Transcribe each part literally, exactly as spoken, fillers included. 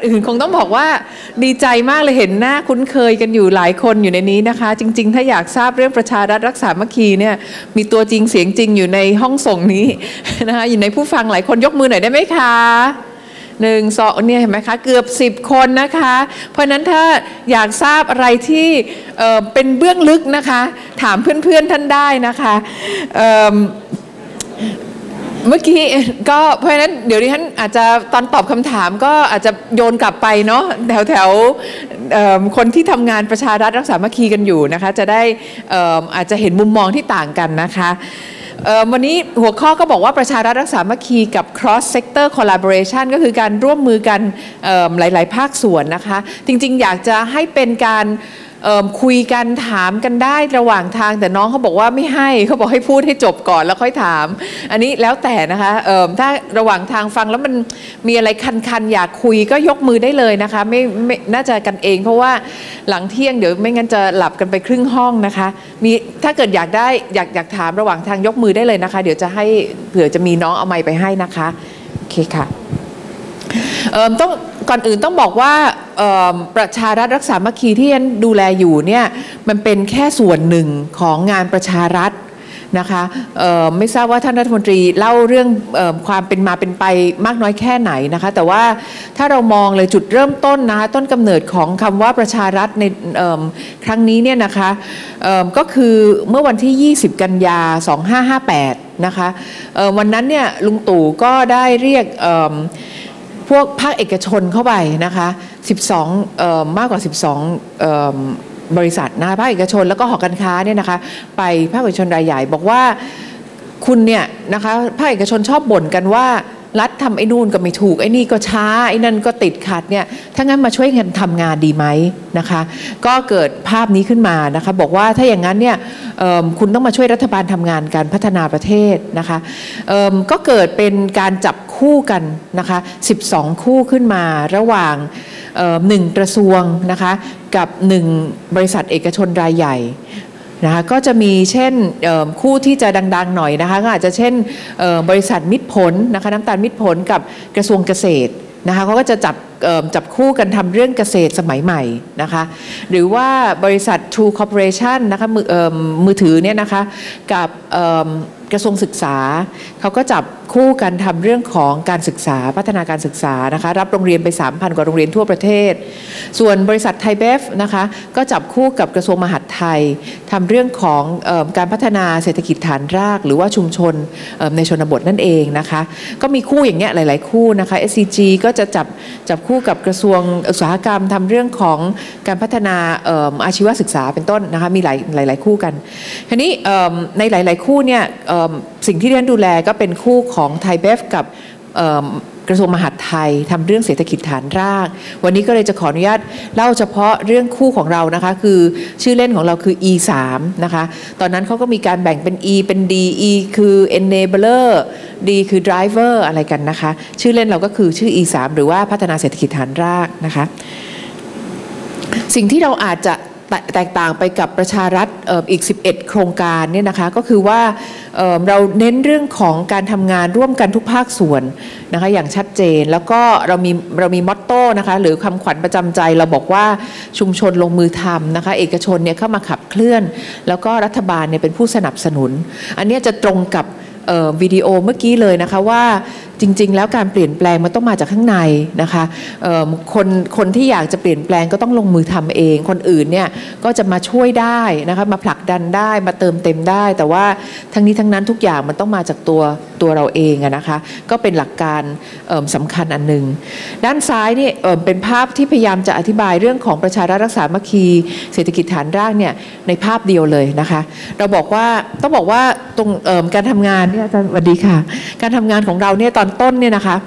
อื่นคงต้องบอกว่าดีใจมากเลยเห็นหน้าคุ้นเคยกันอยู่หลายคนอยู่ในนี้นะคะจริงๆถ้าอยากทราบเรื่องประชารัฐรักษามัคคีเนี่ยมีตัวจริงเสียงจริงอยู่ในห้องส่งนี้นะคะอยู่ในผู้ฟังหลายคนยกมือหน่อยได้ไหมคะหนึ่งสองเนี่ยเห็นไหมคะเกือบสิบคนนะคะเพราะนั้นถ้าอยากทราบอะไรที่เอ่อเป็นเบื้องลึกนะคะถามเพื่อนๆท่านได้นะคะเอ่อเมื่อกี้ก็เพราะฉะนั้นเดี๋ยวดิฉันอาจจะตอนตอบคำถามก็อาจจะโยนกลับไปเนาะแถวแถวคนที่ทำงานประชารัฐรักษามัคคีกันอยู่นะคะจะได้อาจจะเห็นมุมมองที่ต่างกันนะคะวันนี้หัวข้อก็บอกว่าประชารัฐรักษามัคคีกับ cross sector collaboration ก็คือการร่วมมือกันหลายๆภาคส่วนนะคะจริงๆอยากจะให้เป็นการคุยกันถามกันได้ระหว่างทางแต่น้องเขาบอกว่าไม่ให้เขาบอกให้พูดให้จบก่อนแล้วค่อยถามอันนี้แล้วแต่นะคะถ้าระหว่างทางฟังแล้วมันมีอะไรคันๆอยากคุยก็ยกมือได้เลยนะคะไม่ไม่น่าจะกันเองเพราะว่าหลังเที่ยงเดี๋ยวไม่งั้นจะหลับกันไปครึ่งห้องนะคะมีถ้าเกิดอยากได้อยากอยากถามระหว่างทางยกมือได้เลยนะคะเดี๋ยวจะให้เผื่อจะมีน้องเอาไมค์ไปให้นะคะโอเคค่ะต้องก่อนอื่นต้องบอกว่าประชารัฐรักษามัคคีที่ฉันดูแลอยู่เนี่ยมันเป็นแค่ส่วนหนึ่งของงานประชารัฐนะคะไม่ทราบว่าท่านรัฐมนตรีเล่าเรื่องความเป็นมาเป็นไปมากน้อยแค่ไหนนะคะแต่ว่าถ้าเรามองเลยจุดเริ่มต้นนะคะต้นกำเนิดของคำว่าประชารัฐในครั้งนี้เนี่ยนะคะก็คือเมื่อวันที่ยี่สิบกันยาสองพันห้าร้อยห้าสิบแปดนะคะวันนั้นเนี่ยลุงตู่ก็ได้เรียกพวกภาคเอกชนเข้าไปนะคะสิบสองเอ่อมากกว่าสิบสองเอ่อบริษัทนะคะภาคเอกชนแล้วก็หอการค้าเนี่ยนะคะไปภาคเอกชนรายใหญ่บอกว่าคุณเนี่ยนะคะภาคเอกชนชอบบ่นกันว่ารัฐทำไอ้นู่นก็ไม่ถูกไอ้นี่ก็ช้าไอ้นั่นก็ติดขัดเนี่ยถ้างั้นมาช่วยกันทำงานดีไหมนะคะก็เกิดภาพนี้ขึ้นมานะคะบอกว่าถ้าอย่างนั้นเนี่ยคุณต้องมาช่วยรัฐบาลทำงานการพัฒนาประเทศนะคะก็เกิดเป็นการจับคู่กันนะคะสิบสองคู่ขึ้นมาระหว่างหนึ่งกระทรวงนะคะกับหนึ่งบริษัทเอกชนรายใหญ่นะคะก็จะมีเช่นคู่ที่จะดังๆหน่อยนะคะก็อาจจะเช่นบริษัทมิตรผลนะคะน้ำตาลมิตรผลกับกระทรวงเกษตรนะคะเขาก็จะจับจับคู่กันทำเรื่องเกษตรสมัยใหม่นะคะหรือว่าบริษัท True Corporation นะคะมือมือถือเนี่ยนะคะกับกระทรวงศึกษาเขาก็จับคู่กันทำเรื่องของการศึกษาพัฒนาการศึกษานะคะรับโรงเรียนไป สามพัน กว่าโรงเรียนทั่วประเทศส่วนบริษัทไทยเบฟนะคะก็จับคู่กับกระทรวงมหาดไทยทำเรื่องของเอ่อการพัฒนาเศรษฐกิจฐานรากหรือว่าชุมชนในชนบทนั่นเองนะคะก็มีคู่อย่างเงี้ยหลายๆคู่นะคะ เอส ซี จี ก็จะจับจับคู่กับกระทรวงอุตสาหกรรมทำเรื่องของการพัฒนาอาชีวศึกษาเป็นต้นนะคะมีหลายหลายๆคู่กันทีนี้ในหลายๆคู่เนี่ยสิ่งที่ดิฉันดูแลก็เป็นคู่ของไทยเบฟกับกระทรวงมหาดไทยทำเรื่องเศรษฐกิจฐานรากวันนี้ก็เลยจะขออนุญาตเล่าเฉพาะเรื่องคู่ของเรานะคะคือชื่อเล่นของเราคือ อี สาม นะคะตอนนั้นเขาก็มีการแบ่งเป็น E เป็น D E คือ enabler D คือ driver อะไรกันนะคะชื่อเล่นเราก็คือชื่อ อี สาม หรือว่าพัฒนาเศรษฐกิจฐานรากนะคะสิ่งที่เราอาจจะแตกต่างไปกับประชารัฐอีกสิบเอ็ดโครงการเนี่ยนะคะก็คือว่าเราเน้นเรื่องของการทำงานร่วมกันทุกภาคส่วนนะคะอย่างชัดเจนแล้วก็เรามีเรามีมอตโต้นะคะหรือคำขวัญประจำใจเราบอกว่าชุมชนลงมือทำนะคะเอกชนเนี่ยเข้ามาขับเคลื่อนแล้วก็รัฐบาลเนี่ยเป็นผู้สนับสนุนอันนี้จะตรงกับวิดีโอเมื่อกี้เลยนะคะว่าจริงๆแล้วการเปลี่ยนแปลงมันต้องมาจากข้างในนะคะคนคนที่อยากจะเปลี่ยนแปลงก็ต้องลงมือทำเองคนอื่นเนี่ยก็จะมาช่วยได้นะคะมาผลักดันได้มาเติมเต็มได้แต่ว่าทั้งนี้ทั้งนั้นทุกอย่างมันต้องมาจากตัวตัวเราเองนะคะก็เป็นหลักการสำคัญอันหนึ่งด้านซ้ายนี่เป็นภาพที่พยายามจะอธิบายเรื่องของประชารัฐรักษามัคคีเศรษฐกิจฐานรากเนี่ยในภาพเดียวเลยนะคะเราบอกว่าต้องบอกว่าตรงการทำงานเนี่ยอาจารย์สวัสดีค่ะการทำงานของเราเนี่ยตอนต้นเนี่ยนะคะ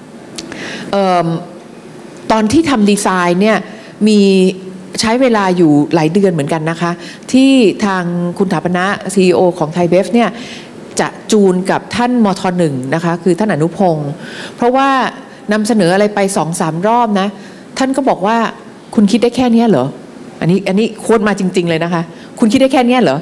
ตอนที่ทำดีไซน์เนี่ยมีใช้เวลาอยู่หลายเดือนเหมือนกันนะคะที่ทางคุณถาปนะ ซี อี โอ ของไทยเบฟเนี่ยจะจูนกับท่านมทหนึ่งนะคะคือท่านอนุพงศ์เพราะว่านำเสนออะไรไปสองสามรอบนะท่านก็บอกว่าคุณคิดได้แค่นี้เหรออันนี้อันนี้โค้ดมาจริงๆเลยนะคะคุณคิดได้แค่นี้เหรอ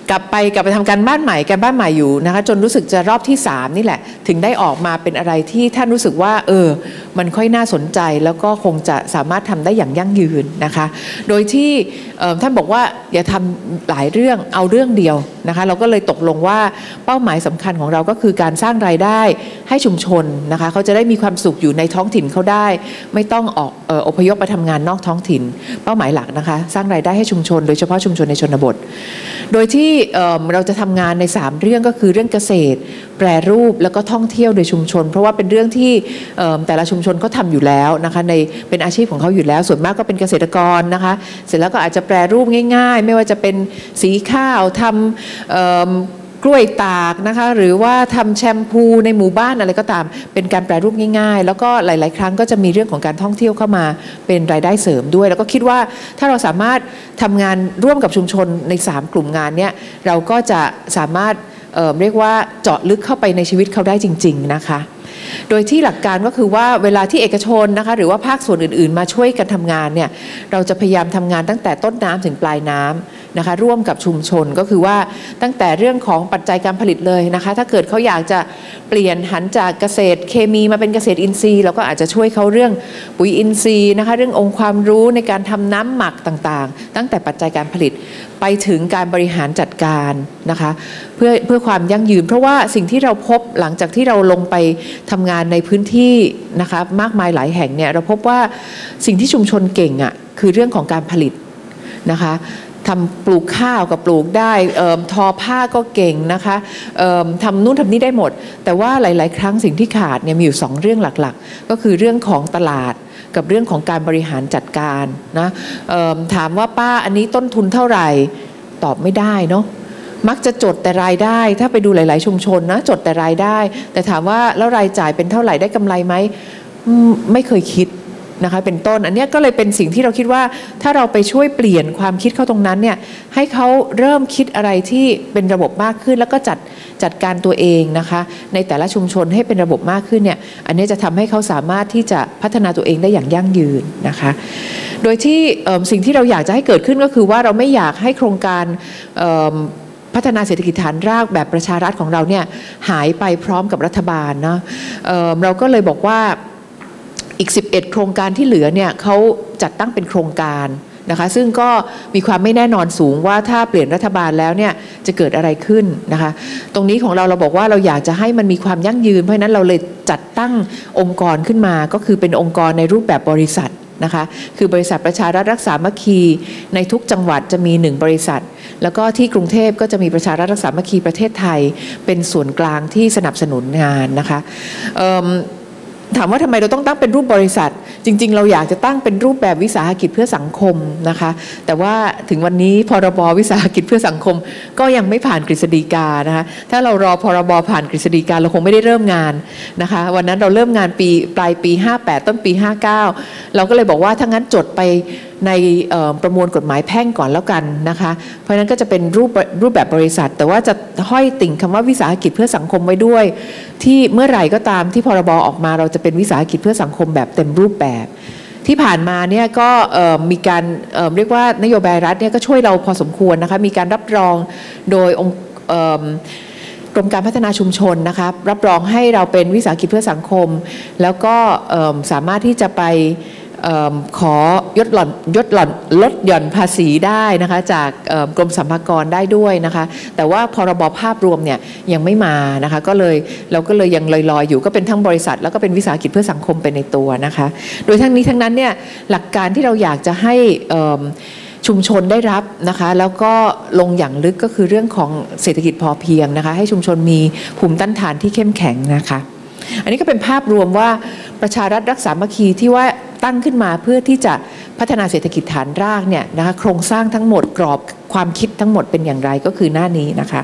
กลับไปกลับไปทำการบ้านใหม่การบ้านใหม่อยู่นะคะจนรู้สึกจะรอบที่สามนี่แหละถึงได้ออกมาเป็นอะไรที่ท่านรู้สึกว่าเออมันค่อยน่าสนใจแล้วก็คงจะสามารถทำได้อย่างยั่งยืนนะคะโดยที่ท่านบอกว่าอย่าทำหลายเรื่องเอาเรื่องเดียวนะคะเราก็เลยตกลงว่าเป้าหมายสำคัญของเราก็คือการสร้างรายได้ให้ชุมชนนะคะเขาจะได้มีความสุขอยู่ในท้องถิ่นเขาได้ไม่ต้องออกเอ่ออพยพไปทำงานนอกท้องถิ่นเป้าหมายหลักนะคะสร้างรายได้ให้ชุมชนโดยเฉพาะชุมชนในชนบทโดยที่เอ่อเราจะทำงานในสามเรื่องก็คือเรื่องเกษตรแปรรูปแล้วก็ท่องเที่ยวโดยชุมชนเพราะว่าเป็นเรื่องที่เอ่อแต่ละชุมชนเขาทำอยู่แล้วนะคะในเป็นอาชีพของเขาอยู่แล้วส่วนมากก็เป็นเกษตรกรนะคะเสร็จแล้วก็อาจจะแปรรูปง่ายๆไม่ว่าจะเป็นสีข้าวทำเอ่อกล้วยตากนะคะหรือว่าทำแชมพูในหมู่บ้านอะไรก็ตามเป็นการแปรรูปง่ายๆแล้วก็หลายๆครั้งก็จะมีเรื่องของการท่องเที่ยวเข้ามาเป็นรายได้เสริมด้วยแล้วก็คิดว่าถ้าเราสามารถทำงานร่วมกับชุมชนในสามกลุ่มงานเนี้ยเราก็จะสามารถ เอ่อ เรียกว่าเจาะลึกเข้าไปในชีวิตเขาได้จริงๆนะคะโดยที่หลักการก็คือว่าเวลาที่เอกชนนะคะหรือว่าภาคส่วนอื่นๆมาช่วยกันทำงานเนี่ยเราจะพยายามทำงานตั้งแต่ต้นน้ำถึงปลายน้ำนะคะร่วมกับชุมชนก็คือว่าตั้งแต่เรื่องของปัจจัยการผลิตเลยนะคะถ้าเกิดเขาอยากจะเปลี่ยนหันจากเกษตรเคมีมาเป็นเกษตรอินทรีย์เราก็อาจจะช่วยเขาเรื่องปุ๋ยอินทรีย์นะคะเรื่ององค์ความรู้ในการทำน้ำหมักต่างๆตั้งแต่ปัจจัยการผลิตไปถึงการบริหารจัดการนะคะเพื่อเพื่อความยั่งยืนเพราะว่าสิ่งที่เราพบหลังจากที่เราลงไปทำงานในพื้นที่นะคะมากมายหลายแห่งเนี่ยเราพบว่าสิ่งที่ชุมชนเก่งอ่ะคือเรื่องของการผลิตนะคะทำปลูกข้าวก็ปลูกได้ทอผ้าก็เก่งนะคะทำนู่นทำนี่ได้หมดแต่ว่าหลายๆครั้งสิ่งที่ขาดเนี่ยมีอยู่สองเรื่องหลักๆก็คือเรื่องของตลาดกับเรื่องของการบริหารจัดการนะถามว่าป้าอันนี้ต้นทุนเท่าไหร่ตอบไม่ได้เนาะมักจะจดแต่รายได้ถ้าไปดูหลายๆชุมชนนะจดแต่รายได้แต่ถามว่าแล้วรายจ่ายเป็นเท่าไหร่ได้กำไรไหมไม่เคยคิดนะคะเป็นต้นอันนี้ก็เลยเป็นสิ่งที่เราคิดว่าถ้าเราไปช่วยเปลี่ยนความคิดเขาตรงนั้นเนี่ยให้เขาเริ่มคิดอะไรที่เป็นระบบมากขึ้นแล้วก็จัดจัดการตัวเองนะคะในแต่ละชุมชนให้เป็นระบบมากขึ้นเนี่ยอันนี้จะทำให้เขาสามารถที่จะพัฒนาตัวเองได้อย่างยั่งยืนนะคะโดยที่สิ่งที่เราอยากจะให้เกิดขึ้นก็คือว่าเราไม่อยากให้โครงการพัฒนาเศรษฐกิจฐานรากแบบประชารัฐของเราเนี่ยหายไปพร้อมกับรัฐบาลเนาะ เอ่อ เราก็เลยบอกว่าอีกสิบเอ็ดโครงการที่เหลือเนี่ยเขาจัดตั้งเป็นโครงการนะคะซึ่งก็มีความไม่แน่นอนสูงว่าถ้าเปลี่ยนรัฐบาลแล้วเนี่ยจะเกิดอะไรขึ้นนะคะตรงนี้ของเราเราบอกว่าเราอยากจะให้มันมีความยั่งยืนเพราะฉะนั้นเราเลยจัดตั้งองค์กรขึ้นมาก็คือเป็นองค์กรในรูปแบบบริษัทนะคะคือบริษัทประชารัฐรักษามัคคีในทุกจังหวัดจะมีหนึ่งบริษัทแล้วก็ที่กรุงเทพก็จะมีประชารัฐรักษามัคคีประเทศไทยเป็นส่วนกลางที่สนับสนุนงานนะคะถามว่าทำไมเราต้องตั้งเป็นรูปบริษัทจริงๆเราอยากจะตั้งเป็นรูปแบบวิสาหกิจเพื่อสังคมนะคะแต่ว่าถึงวันนี้พรบวิสาหกิจเพื่อสังคมก็ยังไม่ผ่านกฤษฎีกานะคะถ้าเรารอพรบผ่านกฤษฎีกาเราคงไม่ได้เริ่มงานนะคะวันนั้นเราเริ่มงานปีปลายปีห้าแปดต้นปีห้าเก้าเราก็เลยบอกว่าถ้างั้นจดไปในประมวลกฎหมายแพ่งก่อนแล้วกันนะคะเพราะฉะนั้นก็จะเป็นรูปรูปแบบบริษัทแต่ว่าจะห้อยติ่งคำว่าวิสาหกิจเพื่อสังคมไว้ด้วยที่เมื่อไหร่ก็ตามที่พรบออกมาเราจะเป็นวิสาหกิจเพื่อสังคมแบบเต็มรูปแบบที่ผ่านมาเนี่ยก็มีการเรียกว่านโยบายรัฐเนี่ยก็ช่วยเราพอสมควรนะคะมีการรับรองโดยองค์กรมการพัฒนาชุมชนนะคะรับรองให้เราเป็นวิสาหกิจเพื่อสังคมแล้วก็สามารถที่จะไปขอยดหล่อนยดหล่อนลดหย่อนภาษีได้นะคะจากกรมสรรพากรได้ด้วยนะคะแต่ว่าพรบภาพรวมเนี่ยยังไม่มานะคะก็เลยเราก็เลยยังลอยๆอยู่ก็เป็นทั้งบริษัทแล้วก็เป็นวิสาหกิจเพื่อสังคมไปในตัวนะคะโดยทั้งนี้ทั้งนั้นเนี่ยหลักการที่เราอยากจะให้ชุมชนได้รับนะคะแล้วก็ลงอย่างลึกก็คือเรื่องของเศรษฐกิจพอเพียงนะคะให้ชุมชนมีภูมิต้านทานที่เข้มแข็งนะคะอันนี้ก็เป็นภาพรวมว่าประชารัฐรักษามัคคีที่ว่าตั้งขึ้นมาเพื่อที่จะพัฒนาเศรษฐกิจฐานรากเนี่ยนะคะโครงสร้างทั้งหมดกรอบความคิดทั้งหมดเป็นอย่างไรก็คือหน้านี้นะคะ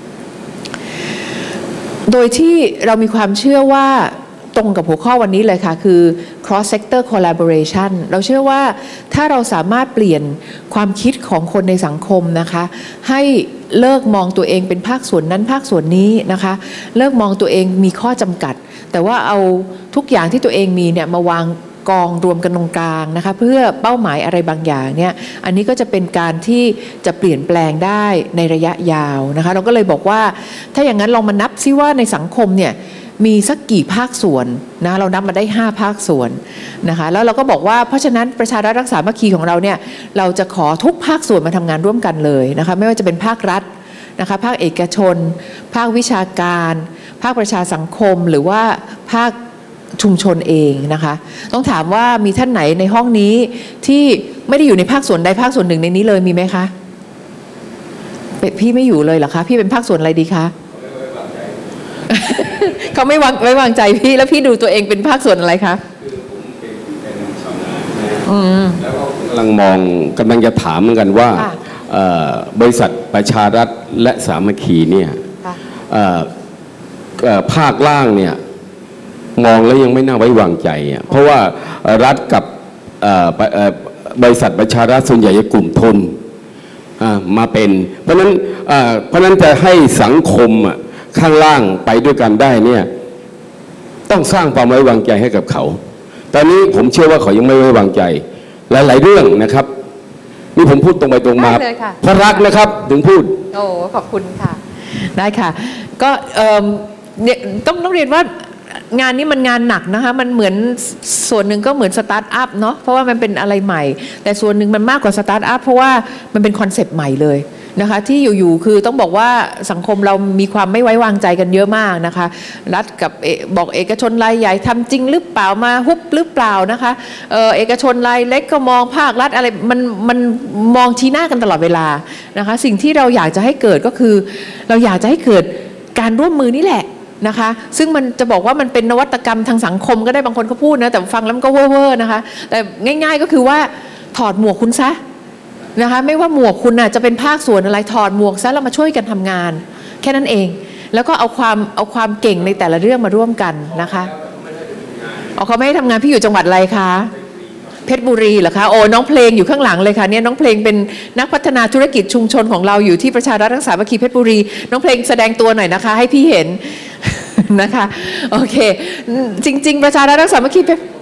โดยที่เรามีความเชื่อว่าตรงกับหัวข้อวันนี้เลยค่ะคือ cross sector collaboration เราเชื่อว่าถ้าเราสามารถเปลี่ยนความคิดของคนในสังคมนะคะให้เลิกมองตัวเองเป็นภาคส่วนนั้นภาคส่วนนี้นะคะเลิกมองตัวเองมีข้อจำกัดแต่ว่าเอาทุกอย่างที่ตัวเองมีเนี่ยมาวางกองรวมกันตรงกลางนะคะเพื่อเป้าหมายอะไรบางอย่างเนี่ยอันนี้ก็จะเป็นการที่จะเปลี่ยนแปลงได้ในระยะยาวนะคะเราก็เลยบอกว่าถ้าอย่างนั้นลองมานับซิว่าในสังคมเนี่ยมีสักกี่ภาคส่วนนะเรานับมาได้ห้าภาคส่วนนะคะแล้วเราก็บอกว่าเพราะฉะนั้นประชารัฐรักษาสามัคคีของเราเนี่ยเราจะขอทุกภาคส่วนมาทำงานร่วมกันเลยนะคะไม่ว่าจะเป็นภาครัฐนะคะภาคเอกชนภาควิชาการภาคประชาสังคมหรือว่าภาคชุมชนเองนะคะต้องถามว่ามีท่านไหนในห้องนี้ที่ไม่ได้อยู่ในภาคส่วนใดภาคส่วนหนึ่งในนี้เลยมีไหมคะพี่ไม่อยู่เลยเหรอคะพี่เป็นภาคส่วนอะไรดีคะ เขาไม่วางไม่วางใจพี่แล้วพี่ดูตัวเองเป็นภาคส่วนอะไรคะคือผมเป็นเป็นชาวนาแล้วก็กำลังมองกำลังจะถามเหมือนกันว่าบริษัทประชารัฐและสามัคคีเนี่ยภาคล่างเนี่ยมองแล้วยังไม่น่าไว้วางใจอ่ะเพราะว่ารัฐกับบริษัทประชารัฐส่วนใหญ่จะกลุ่มทุนมาเป็นเพราะนั้นเพราะนั้นจะให้สังคมข้างล่างไปด้วยกันได้เนี่ยต้องสร้างความไว้วางใจให้กับเขาตอนนี้ผมเชื่อว่าเขายังไม่ไว้วางใจหลายๆเรื่องนะครับนี่ผมพูดตรงไปตรงมาเพราะรักนะครับถึงพูดโอ้ขอบคุณค่ะได้ค่ะก็ต้องต้องเรียนว่างานนี้มันงานหนักนะคะมันเหมือนส่วนหนึ่งก็เหมือนสตาร์ทอัพเนาะเพราะว่ามันเป็นอะไรใหม่แต่ส่วนหนึ่งมันมากกว่าสตาร์ทอัพเพราะว่ามันเป็นคอนเซปต์ใหม่เลยนะคะที่อยู่ๆคือต้องบอกว่าสังคมเรามีความไม่ไว้วางใจกันเยอะมากนะคะรัฐกับบอกเอกชนรายใหญ่ทำจริงหรือเปล่ามาฮุบหรือเปล่านะคะเออเอกชนรายเล็กก็มองภาครัฐอะไรมันมันมองชี้หน้ากันตลอดเวลานะคะสิ่งที่เราอยากจะให้เกิดก็คือเราอยากจะให้เกิดการร่วมมือนี่แหละนะคะซึ่งมันจะบอกว่ามันเป็นนวัตกรรมทางสังคมก็ได้บางคนเขาพูดนะแต่ฟังแล้วมันก็เว่อร์ๆนะคะแต่ง่ายๆก็คือว่าถอดหมวกคุณซะนะคะไม่ว่าหมวกคุณน่ะจะเป็นภาคส่วนอะไรถอดหมวกซะแล้วมาช่วยกันทำงานแค่นั้นเองแล้วก็เอาความเอาความเก่งในแต่ละเรื่องมาร่วมกันนะคะเอาเขาไม่ให้ทำงานพี่อยู่จังหวัดอะไรคะเพชรบุรีเหรอคะโอ้น้องเพลงอยู่ข้างหลังเลยค่ะเนี่ยน้องเพลงเป็นนักพัฒนาธุรกิจชุมชนของเราอยู่ที่ประชารัฐรักษาสามัคคีเพชรบุรีน้องเพลงแสดงตัวหน่อยนะคะให้พี่เห็นนะคะโอเคจริงๆประชารัฐรักษาสามัคคีเพชร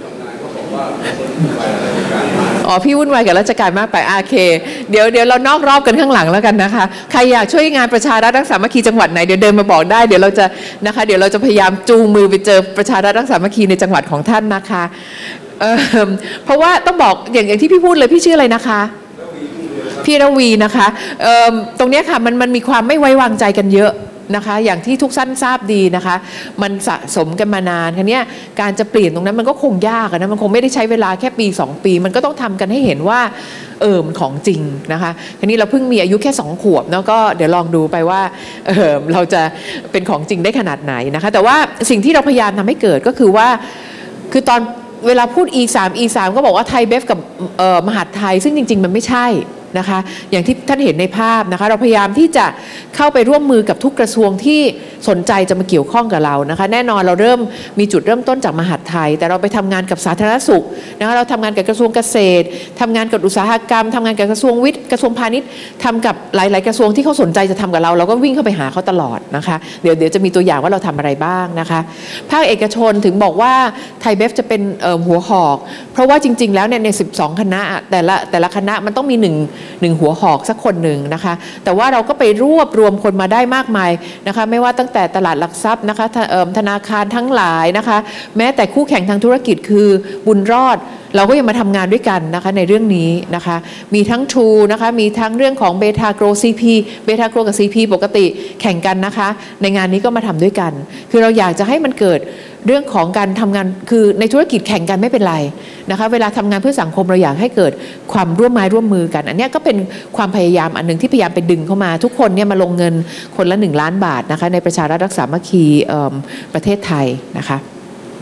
อ๋อพี่วุ่นวายกับราชการมากไปโอเคเดี๋ยวเดี๋ยวเรานอกรอบกันข้างหลังแล้วกันนะคะใครอยากช่วยงานประชารัฐรักษาสามัคคีจังหวัดไหนเดี๋ยวเดินมาบอกได้เดี๋ยวเราจะนะคะเดี๋ยวเราจะพยายามจูงมือไปเจอประชารัฐรักษาสามัคคีในจังหวัดของท่านนะคะเอ่อเพราะว่าต้องบอกอย่างอย่างที่พี่พูดเลยพี่ชื่ออะไรนะคะพี่ระวีนะคะเอ่อตรงนี้ค่ะมันมันมีความไม่ไว้วางใจกันเยอะนะคะอย่างที่ทุกท่านทราบดีนะคะมันสะสมกันมานานคันนี้การจะเปลี่ยนตรงนั้นมันก็คงยากนะมันคงไม่ได้ใช้เวลาแค่ปีสองปีมันก็ต้องทำกันให้เห็นว่าเออมันของจริงนะคะคันนี้เราเพิ่งมีอายุแค่สองขวบแล้วก็เดี๋ยวลองดูไปว่าเออเราจะเป็นของจริงได้ขนาดไหนนะคะแต่ว่าสิ่งที่เราพยายามทำให้เกิดก็คือว่าคือตอนเวลาพูด อี สาม อี สาม ก็บอกว่าไทยเบฟกับมหาดไทยซึ่งจริงๆมันไม่ใช่นะคะอย่างที่ท่านเห็นในภาพนะคะเราพยายามที่จะเข้าไปร่วมมือกับทุกกระทรวงที่สนใจจะมาเกี่ยวข้องกับเรานะคะแน่นอนเราเริ่มมีจุดเริ่มต้นจากมหาดไทยแต่เราไปทำงานกับสาธารณสุขนะคะเราทำงานกับกระทรวงเกษตรทำงานกับอุตสาหกรรมทำงานกับกระทรวงวิทย์กระทรวงพาณิชย์ทำกับหลายๆกระทรวงที่เขาสนใจจะทำกับเราเราก็วิ่งเข้าไปหาเขาตลอดนะคะเดี๋ยวเดี๋ยวจะมีตัวอย่างว่าเราทำอะไรบ้างนะคะภาคเอกชนถึงบอกว่าไทยเบฟจะเป็นหัวหอกเพราะว่าจริงๆแล้วเนี่ยในสิบสองคณะแต่ละแต่ละคณะมันต้องมีหนึ่งหนึ่งหัวหอกสักคนหนึ่งนะคะแต่ว่าเราก็ไปรวบรวมคนมาได้มากมายนะคะไม่ว่าตั้งแต่ตลาดหลักทรัพย์นะคะธนาคารทั้งหลายนะคะแม้แต่คู่แข่งทางธุรกิจคือบุญรอดเราก็ยังมาทำงานด้วยกันนะคะในเรื่องนี้นะคะมีทั้ง True นะคะมีทั้งเรื่องของเบทาโกร ซี พี เบทาโกรกับ ซี พี ปกติแข่งกันนะคะในงานนี้ก็มาทำด้วยกันคือเราอยากจะให้มันเกิดเรื่องของการทำงานคือในธุรกิจแข่งกันไม่เป็นไรนะคะเวลาทำงานเพื่อสังคมเราอยากให้เกิดความร่วมไม้ร่วมมือกันอันนี้ก็เป็นความพยายามอันหนึ่งที่พยายามไปดึงเข้ามาทุกคนเนี่ยมาลงเงินคนละหนึ่งล้านบาทนะคะในประชารัฐรักษาสามัคคีประเทศไทยนะคะ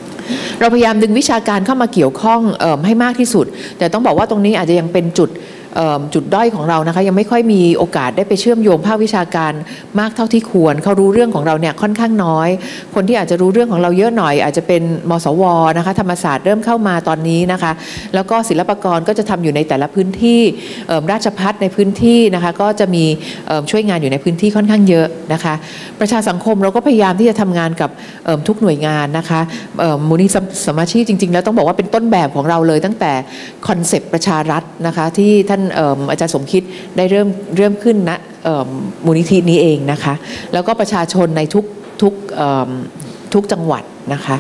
เราพยายามดึงวิชาการเข้ามาเกี่ยวข้องเอ่อให้มากที่สุดแต่ต้องบอกว่าตรงนี้อาจจะยังเป็นจุดจุดด้อยของเรานะคะยังไม่ค่อยมีโอกาสได้ไปเชื่อมโยงภาควิชาการมากเท่าที่ควรเขารู้เรื่องของเราเนี่ยค่อนข้างน้อยคนที่อาจจะรู้เรื่องของเราเยอะหน่อยอาจจะเป็นมสวนะคะธรรมศาสตร์เริ่มเข้ามาตอนนี้นะคะแล้วก็ศิลปากรก็จะทำอยู่ในแต่ละพื้นที่ราชภัฏในพื้นที่นะคะก็จะมีช่วยงานอยู่ในพื้นที่ค่อนข้างเยอะนะคะประชาสังคมเราก็พยายามที่จะทำงานกับทุกหน่วยงานนะคะมูลนิธิสมาชิกจริงๆแล้วต้องบอกว่าเป็นต้นแบบของเราเลยตั้งแต่คอนเซปต์ประชารัฐนะคะที่ท่านอาจารย์สมคิดได้เริ่มเริ่มขึ้นณมูลนิธินี้เองนะคะแล้วก็ประชาชนในทุกทุกทุกจังหวัดนะคะ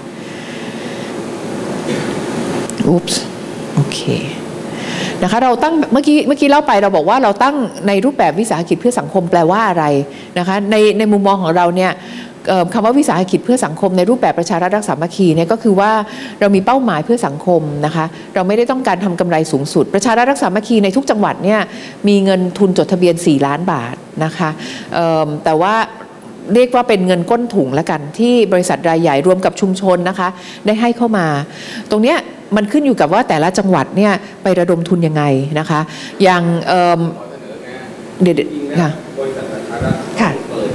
อุ๊ปส์โอเคนะคะเราตั้งเมื่อกี้เมื่อกี้เล่าไปเราบอกว่าเราตั้งในรูปแบบวิสาหกิจเพื่อสังคมแปลว่าอะไรนะคะในในมุมมองของเราเนี่ยคำว่าวิสาหกิจเพื่อสังคมในรูปแบบประชารัฐรักษาสามัคคีเนี่ยก็คือว่าเรามีเป้าหมายเพื่อสังคมนะคะเราไม่ได้ต้องการทำกำไรสูงสุดประชารัฐรักษาสามัคคีในทุกจังหวัดเนี่ยมีเงินทุนจดทะเบียนสี่ล้านบาทนะคะแต่ว่าเรียกว่าเป็นเงินก้นถุงแล้วกันที่บริษัทรายใหญ่รวมกับชุมชนนะคะได้ให้เข้ามาตรงเนี้ยมันขึ้นอยู่กับว่าแต่ละจังหวัดเนี่ยไประดมทุนยังไงนะคะอย่างเดี๋ยวค่ะค่ะ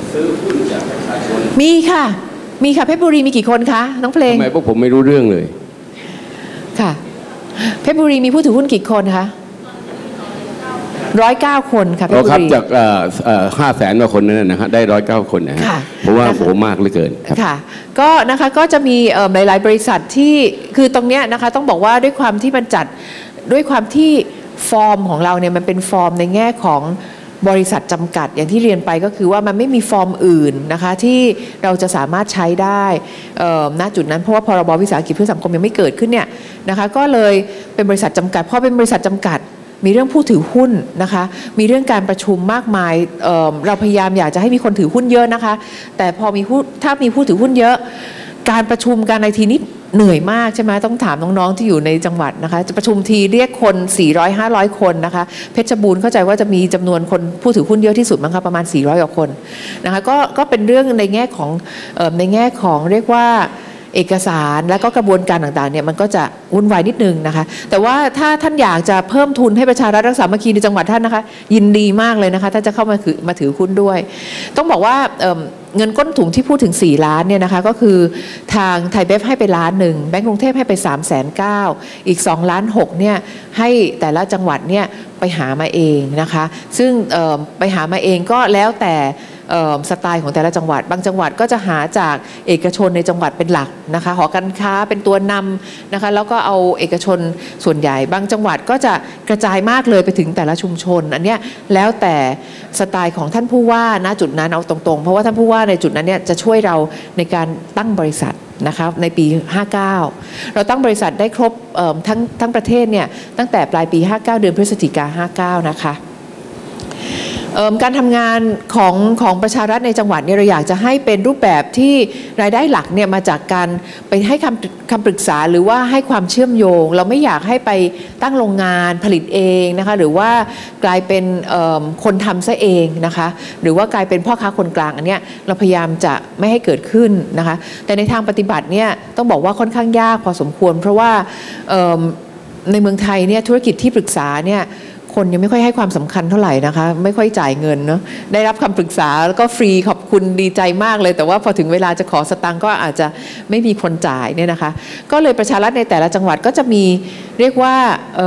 มีค่ะมีค่ะเพชรบุรีมีกี่คนคะน้องเพลงทำไมพวกผมไม่รู้เรื่องเลยค่ะเพชรบุรีมีผู้ถือหุ้นกี่คนคะร้อยเก้าคนค่ะเพชรบุรีจากห้าแสนกว่าคนนั่นนะฮะได้ร้อยเก้าคนนะฮะเพราะว่าโหมากเหลือเกินค่ะก็นะคะก็จะมีหลายๆบริษัทที่คือตรงเนี้ยนะคะต้องบอกว่าด้วยความที่มันจัดด้วยความที่ฟอร์มของเราเนี่ยมันเป็นฟอร์มในแง่ของบริษัทจำกัดอย่างที่เรียนไปก็คือว่ามันไม่มีฟอร์มอื่นนะคะที่เราจะสามารถใช้ได้ณจุดนั้นเพราะว่าพรบวิสาหกิจเพื่อสังคมยังไม่เกิดขึ้นเนี่ยนะคะก็เลยเป็นบริษัทจำกัดพอเป็นบริษัทจำกัดมีเรื่องผู้ถือหุ้นนะคะมีเรื่องการประชุมมากมาย เ, เราพยายามอยากจะให้มีคนถือหุ้นเยอะนะคะแต่พอมีผู้ถ้ามีผู้ถือหุ้นเยอะการประชุมการในทีนี้เหนื่อยมากใช่ไหมต้องถามน้องๆที่อยู่ในจังหวัดนะคะจะประชุมทีเรียกคนสี่ร้อย ห้าร้อยคนนะคะเพชรบูรณ์เข้าใจว่าจะมีจำนวนคนผู้ถือหุ้นเยอะที่สุดมั้งคะประมาณสี่ร้อยกว่าคนนะคะก็ก็เป็นเรื่องในแง่ของเอ่อในแง่ของเรียกว่าเอกสารและก็กระบวนการต่างๆเนี่ยมันก็จะวุ่นวายนิดนึงนะคะแต่ว่าถ้าท่านอยากจะเพิ่มทุนให้ประชารัฐรักษาสามัคคีในจังหวัดท่านนะคะยินดีมากเลยนะคะถ้าจะเข้ามาถือมาถือหุ้นด้วยต้องบอกว่า เ, เงินก้นถุงที่พูดถึงสี่ล้านเนี่ยนะคะก็คือทางไทยเบฟให้ไปล้านหนึ่งแบงก์กรุงเทพให้ไปสามแสนเก้าอีกสองล้านหกเนี่ยให้แต่ละจังหวัดเนี่ยไปหามาเองนะคะซึ่งไปหามาเองก็แล้วแต่สไตล์ของแต่ละจังหวัดบางจังหวัดก็จะหาจากเอกชนในจังหวัดเป็นหลักนะคะหอการค้าเป็นตัวนำนะคะแล้วก็เอาเอกชนส่วนใหญ่บางจังหวัดก็จะกระจายมากเลยไปถึงแต่ละชุมชนอันเนี้ยแล้วแต่สไตล์ของท่านผู้ว่าณจุดนั้นเอาตรงๆเพราะว่าท่านผู้ว่าในจุดนั้นเนี่ยจะช่วยเราในการตั้งบริษัทนะคะในปีห้าเก้าเราตั้งบริษัทได้ครบทั้งทั้งประเทศเนี่ยตั้งแต่ปลายปีห้าเก้าเดือนพฤศจิกายนห้าเก้านะคะการทำงานของของประชารัฐในจังหวัดเนี่ยเราอยากจะให้เป็นรูปแบบที่รายได้หลักเนี่ยมาจากการไปให้คำคำปรึกษาหรือว่าให้ความเชื่อมโยงเราไม่อยากให้ไปตั้งโรงงานผลิตเองนะคะหรือว่ากลายเป็นคนทำซะเองนะคะหรือว่ากลายเป็นพ่อค้าคนกลางอันเนี้ยเราพยายามจะไม่ให้เกิดขึ้นนะคะแต่ในทางปฏิบัติเนี่ยต้องบอกว่าค่อนข้างยากพอสมควรเพราะว่าในเมืองไทยเนี่ยธุรกิจที่ปรึกษาเนี่ยคนยังไม่ค่อยให้ความสำคัญเท่าไหร่นะคะไม่ค่อยจ่ายเงินเนาะได้รับคำปรึกษาแล้วก็ฟรีขอบคุณดีใจมากเลยแต่ว่าพอถึงเวลาจะขอสตังค์ก็อาจจะไม่มีคนจ่ายเนี่ยนะคะก็เลยประชารัฐในแต่ละจังหวัดก็จะมีเรียกว่า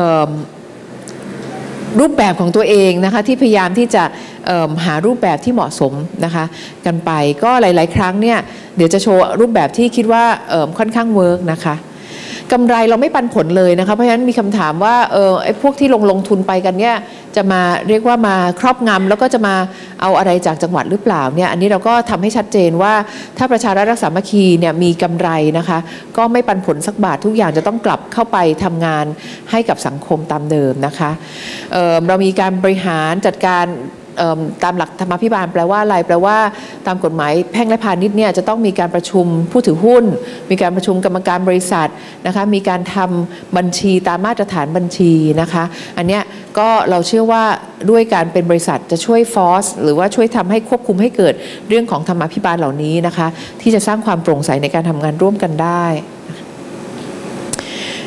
รูปแบบของตัวเองนะคะที่พยายามที่จะหารูปแบบที่เหมาะสมนะคะกันไปก็หลายๆครั้งเนี่ยเดี๋ยวจะโชว์รูปแบบที่คิดว่าค่อนข้างเวิร์กนะคะกำไรเราไม่ปันผลเลยนะคะเพราะฉะนั้นมีคำถามว่าเออไอ้พวกที่ลงลงทุนไปกันเนี่ยจะมาเรียกว่ามาครอบงำแล้วก็จะมาเอาอะไรจากจังหวัดหรือเปล่าเนี่ยอันนี้เราก็ทำให้ชัดเจนว่าถ้าประชารัฐรักษาสามัคคีเนี่ยมีกำไรนะคะก็ไม่ปันผลสักบาททุกอย่างจะต้องกลับเข้าไปทำงานให้กับสังคมตามเดิมนะคะ เอ่อ เรามีการบริหารจัดการตามหลักธรรมาภิบาลแปลว่าอะไรแปลว่าตามกฎหมายแพ่งและพาณิชย์เนี่ยจะต้องมีการประชุมผู้ถือหุ้นมีการประชุมกรรมการบริษัทนะคะมีการทำบัญชีตามมาตรฐานบัญชีนะคะอันเนี้ยก็เราเชื่อว่าด้วยการเป็นบริษัทจะช่วยฟอร์สหรือว่าช่วยทำให้ควบคุมให้เกิดเรื่องของธรรมาภิบาลเหล่านี้นะคะที่จะสร้างความโปร่งใสในการทำงานร่วมกันได้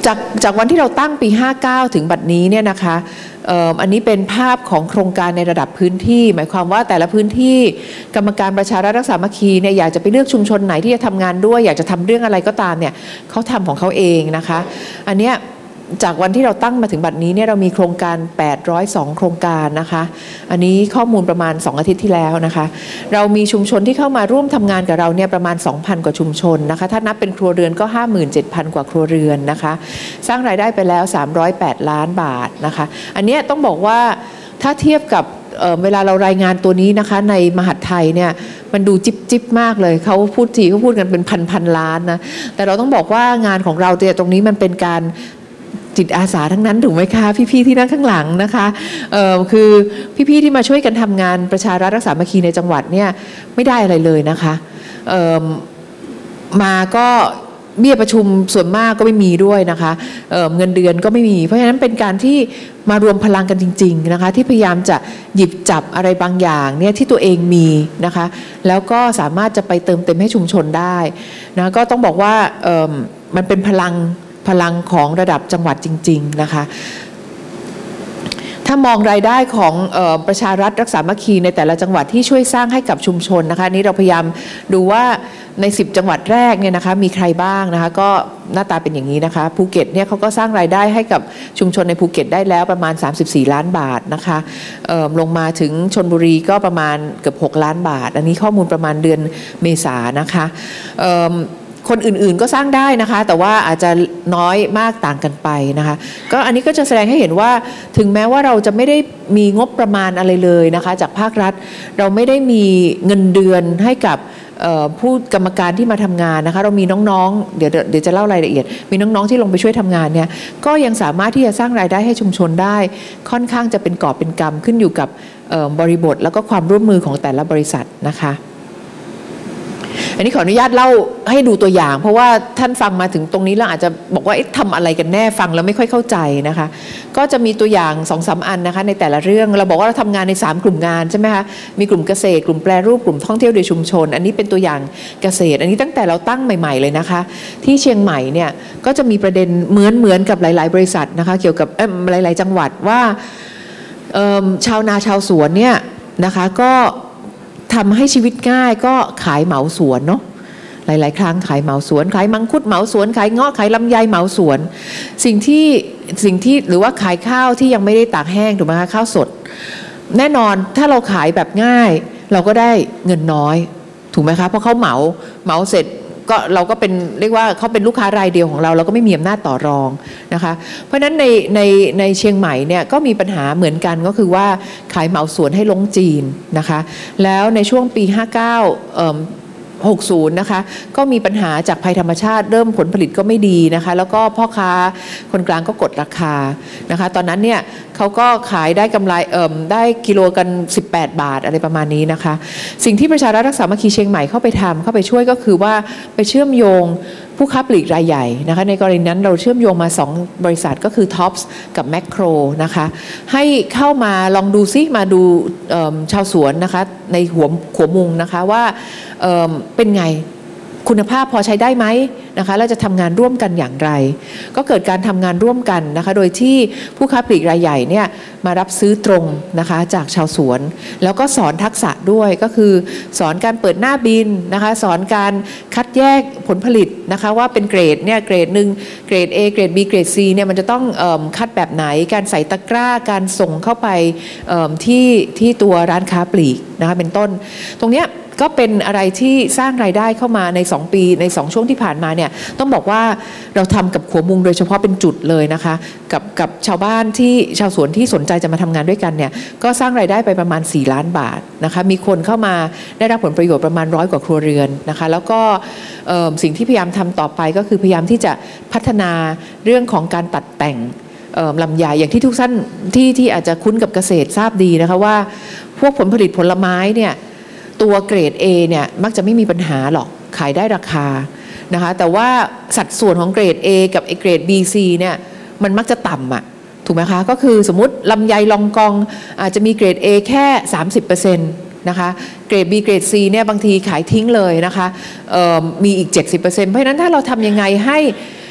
จากจากวันที่เราตั้งปีห้าเก้าถึงบัดนี้เนี่ยนะคะอันนี้เป็นภาพของโครงการในระดับพื้นที่หมายความว่าแต่ละพื้นที่กรรมการประชารัฐรักษาสามัคคีเนี่ยอยากจะไปเลือกชุมชนไหนที่จะทำงานด้วยอยากจะทำเรื่องอะไรก็ตามเนี่ยเขาทำของเขาเองนะคะอันเนี้ยจากวันที่เราตั้งมาถึงบัดนี้เนี่ยเรามีโครงการแปดร้อยสองโครงการนะคะอันนี้ข้อมูลประมาณสองอาทิตย์ที่แล้วนะคะเรามีชุมชนที่เข้ามาร่วมทำงานกับเราเนี่ยประมาณ สองพัน กว่าชุมชนนะคะถ้านับเป็นครัวเรือนก็ ห้าหมื่นเจ็ดพัน กว่าครัวเรือนนะคะสร้างรายได้ไปแล้วสามร้อยแปดล้านบาทนะคะอันนี้ต้องบอกว่าถ้าเทียบกับ เ, เวลาเรารายงานตัวนี้นะคะในมหาดไทยเนี่ยมันดูจิบจิบมากเลยเขาพูดทีเขาพูดกันเป็นพันพันล้านนะแต่เราต้องบอกว่างานของเราเนี่ยตรงนี้มันเป็นการจิตอาสาทั้งนั้นถูกไหมคะพี่ๆที่นั่งข้างหลังนะคะเอ่อคือพี่ๆที่มาช่วยกันทำงานประชารัฐรักษาสามัคคีในจังหวัดเนี่ยไม่ได้อะไรเลยนะคะเอ่อมาก็เบี้ยประชุมส่วนมากก็ไม่มีด้วยนะคะเอ่อเงินเดือนก็ไม่มีเพราะฉะนั้นเป็นการที่มารวมพลังกันจริงๆนะคะที่พยายามจะหยิบจับอะไรบางอย่างเนี่ยที่ตัวเองมีนะคะแล้วก็สามารถจะไปเติมเต็มให้ชุมชนได้นะก็ต้องบอกว่าเอ่อมันเป็นพลังพลังของระดับจังหวัดจริงๆนะคะถ้ามองรายได้ของเอ่อประชารัฐรักษาสามัคคีในแต่ละจังหวัดที่ช่วยสร้างให้กับชุมชนนะคะนี้เราพยายามดูว่าในสิบจังหวัดแรกเนี่ยนะคะมีใครบ้างนะคะก็หน้าตาเป็นอย่างนี้นะคะภูเก็ตเนี่ยเขาก็สร้างรายได้ให้กับชุมชนในภูเก็ตได้แล้วประมาณสามสิบสี่ล้านบาทนะคะเอ่อลงมาถึงชลบุรีก็ประมาณเกือบหกล้านบาทอันนี้ข้อมูลประมาณเดือนเมษายนนะคะเอ่อคนอื่นๆก็สร้างได้นะคะแต่ว่าอาจจะน้อยมากต่างกันไปนะคะก็อันนี้ก็จะแสดงให้เห็นว่าถึงแม้ว่าเราจะไม่ได้มีงบประมาณอะไรเลยนะคะจากภาครัฐเราไม่ได้มีเงินเดือนให้กับผู้กรรมการที่มาทำงานนะคะเรามีน้องๆเดี๋ยวเดี๋ยวจะเล่ารายละเอียดมีน้องๆที่ลงไปช่วยทำงานเนี่ยก็ยังสามารถที่จะสร้างรายได้ให้ชุมชนได้ค่อนข้างจะเป็นกอบเป็นกำขึ้นอยู่กับบริบทแล้วก็ความร่วมมือของแต่ละบริษัทนะคะอันนี้ขออนุญาตเล่าให้ดูตัวอย่างเพราะว่าท่านฟังมาถึงตรงนี้แล้วอาจจะบอกว่าทำอะไรกันแน่ฟังแล้วไม่ค่อยเข้าใจนะคะก็จะมีตัวอย่าง สองสาม อันนะคะในแต่ละเรื่องเราบอกว่าเราทำงานในสามกลุ่มงานใช่ไหมคะมีกลุ่มเกษตรกลุ่มแปรรูปกลุ่มท่องเที่ยวโดยชุมชนอันนี้เป็นตัวอย่างเกษตรอันนี้ตั้งแต่เราตั้งใหม่ๆเลยนะคะที่เชียงใหม่เนี่ยก็จะมีประเด็นเหมือนเหมือนกับหลายๆบริษัทนะคะเกี่ยวกับหลายๆจังหวัดว่าชาวนาชาวสวนเนี่ยนะคะก็ทำให้ชีวิตง่ายก็ขายเหมาสวนเนาะหลายๆครั้งขายเหมาสวนขายมังคุดเหมาสวนขายเงาะขายลำไยเหมาสวนสิ่งที่สิ่งที่หรือว่าขายข้าวที่ยังไม่ได้ตากแห้งถูกไหมคะข้าวสดแน่นอนถ้าเราขายแบบง่ายเราก็ได้เงินน้อยถูกไหมคะเพราะเขาเหมาเหมาเสร็จก็เราก็เป็นเรียกว่าเขาเป็นลูกค้ารายเดียวของเราเราก็ไม่มีอำนาจต่อรองนะคะเพราะฉะนั้นในในในเชียงใหม่เนี่ยก็มีปัญหาเหมือนกันก็คือว่าขายเหมาสวนให้ลงจีนนะคะแล้วในช่วงปีห้าเก้าเอ่อหกสิบนะคะก็มีปัญหาจากภัยธรรมชาติเริ่มผลผลิตก็ไม่ดีนะคะแล้วก็พ่อค้าคนกลางก็กดราคานะคะตอนนั้นเนี่ยเขาก็ขายได้กำไรเอ่อได้กิโลกันสิบแปดบาทอะไรประมาณนี้นะคะสิ่งที่ประชารัฐรักษาสามัคคีเชียงใหม่เข้าไปทำเข้าไปช่วยก็คือว่าไปเชื่อมโยงผู้ค้าปลีกรายใหญ่นะคะในกรณีนั้นเราเชื่อมโยงมาสองบริษัทก็คือ ท็อปส์ กับ แมคโคร นะคะให้เข้ามาลองดูซิมาดูชาวสวนนะคะในหัวหัวมุงนะคะว่าเอ่อเป็นไงคุณภาพพอใช้ได้ไหมนะคะแล้วจะทำงานร่วมกันอย่างไรก็เกิดการทำงานร่วมกันนะคะโดยที่ผู้ค้าปลีกรายใหญ่เนี่ยมารับซื้อตรงนะคะจากชาวสวนแล้วก็สอนทักษะด้วยก็คือสอนการเปิดหน้าบินนะคะสอนการคัดแยกผลผลิตนะคะว่าเป็นเกรดเนี่ยเกรดหนึ่งเกรด A เกรด B เกรด C เนี่ยมันจะต้องเอ่อคัดแบบไหนการใส่ตะกร้าการส่งเข้าไปเอ่อที่ที่ตัวร้านค้าปลีกนะคะเป็นต้นตรงเนี้ยก็เป็นอะไรที่สร้างรายได้เข้ามาในสองปีในสองช่วงที่ผ่านมาเนี่ยต้องบอกว่าเราทำกับขัวมุงโดยเฉพาะเป็นจุดเลยนะคะกับกับชาวบ้านที่ชาวสวนที่สนใจจะมาทำงานด้วยกันเนี่ยก็สร้างรายได้ไปประมาณสี่ล้านบาทนะคะมีคนเข้ามาได้รับผลประโยชน์ประมาณร้อยกว่าครัวเรือนนะคะแล้วก็สิ่งที่พยายามทำต่อไปก็คือพยายามที่จะพัฒนาเรื่องของการตัดแต่งลำไยอย่างที่ทุกท่านที่ที่อาจจะคุ้นกับเกษตรทราบดีนะคะว่าพวกผลผลิตผลไม้เนี่ยตัวเกรด A เนี่ยมักจะไม่มีปัญหาหรอกขายได้ราคานะคะแต่ว่าสัดส่วนของเกรด A กับเกรด บี ซี เนี่ยมันมักจะต่ำอ่ะถูกไหมคะก็คือสมมุติลำไยลองกองอาจจะมีเกรด A แค่ สามสิบเปอร์เซ็นต์ นะคะเกรด B เกรด C เนี่ยบางทีขายทิ้งเลยนะคะมีอีก เจ็ดสิบเปอร์เซ็นต์ เพราะฉะนั้นถ้าเราทำยังไงให้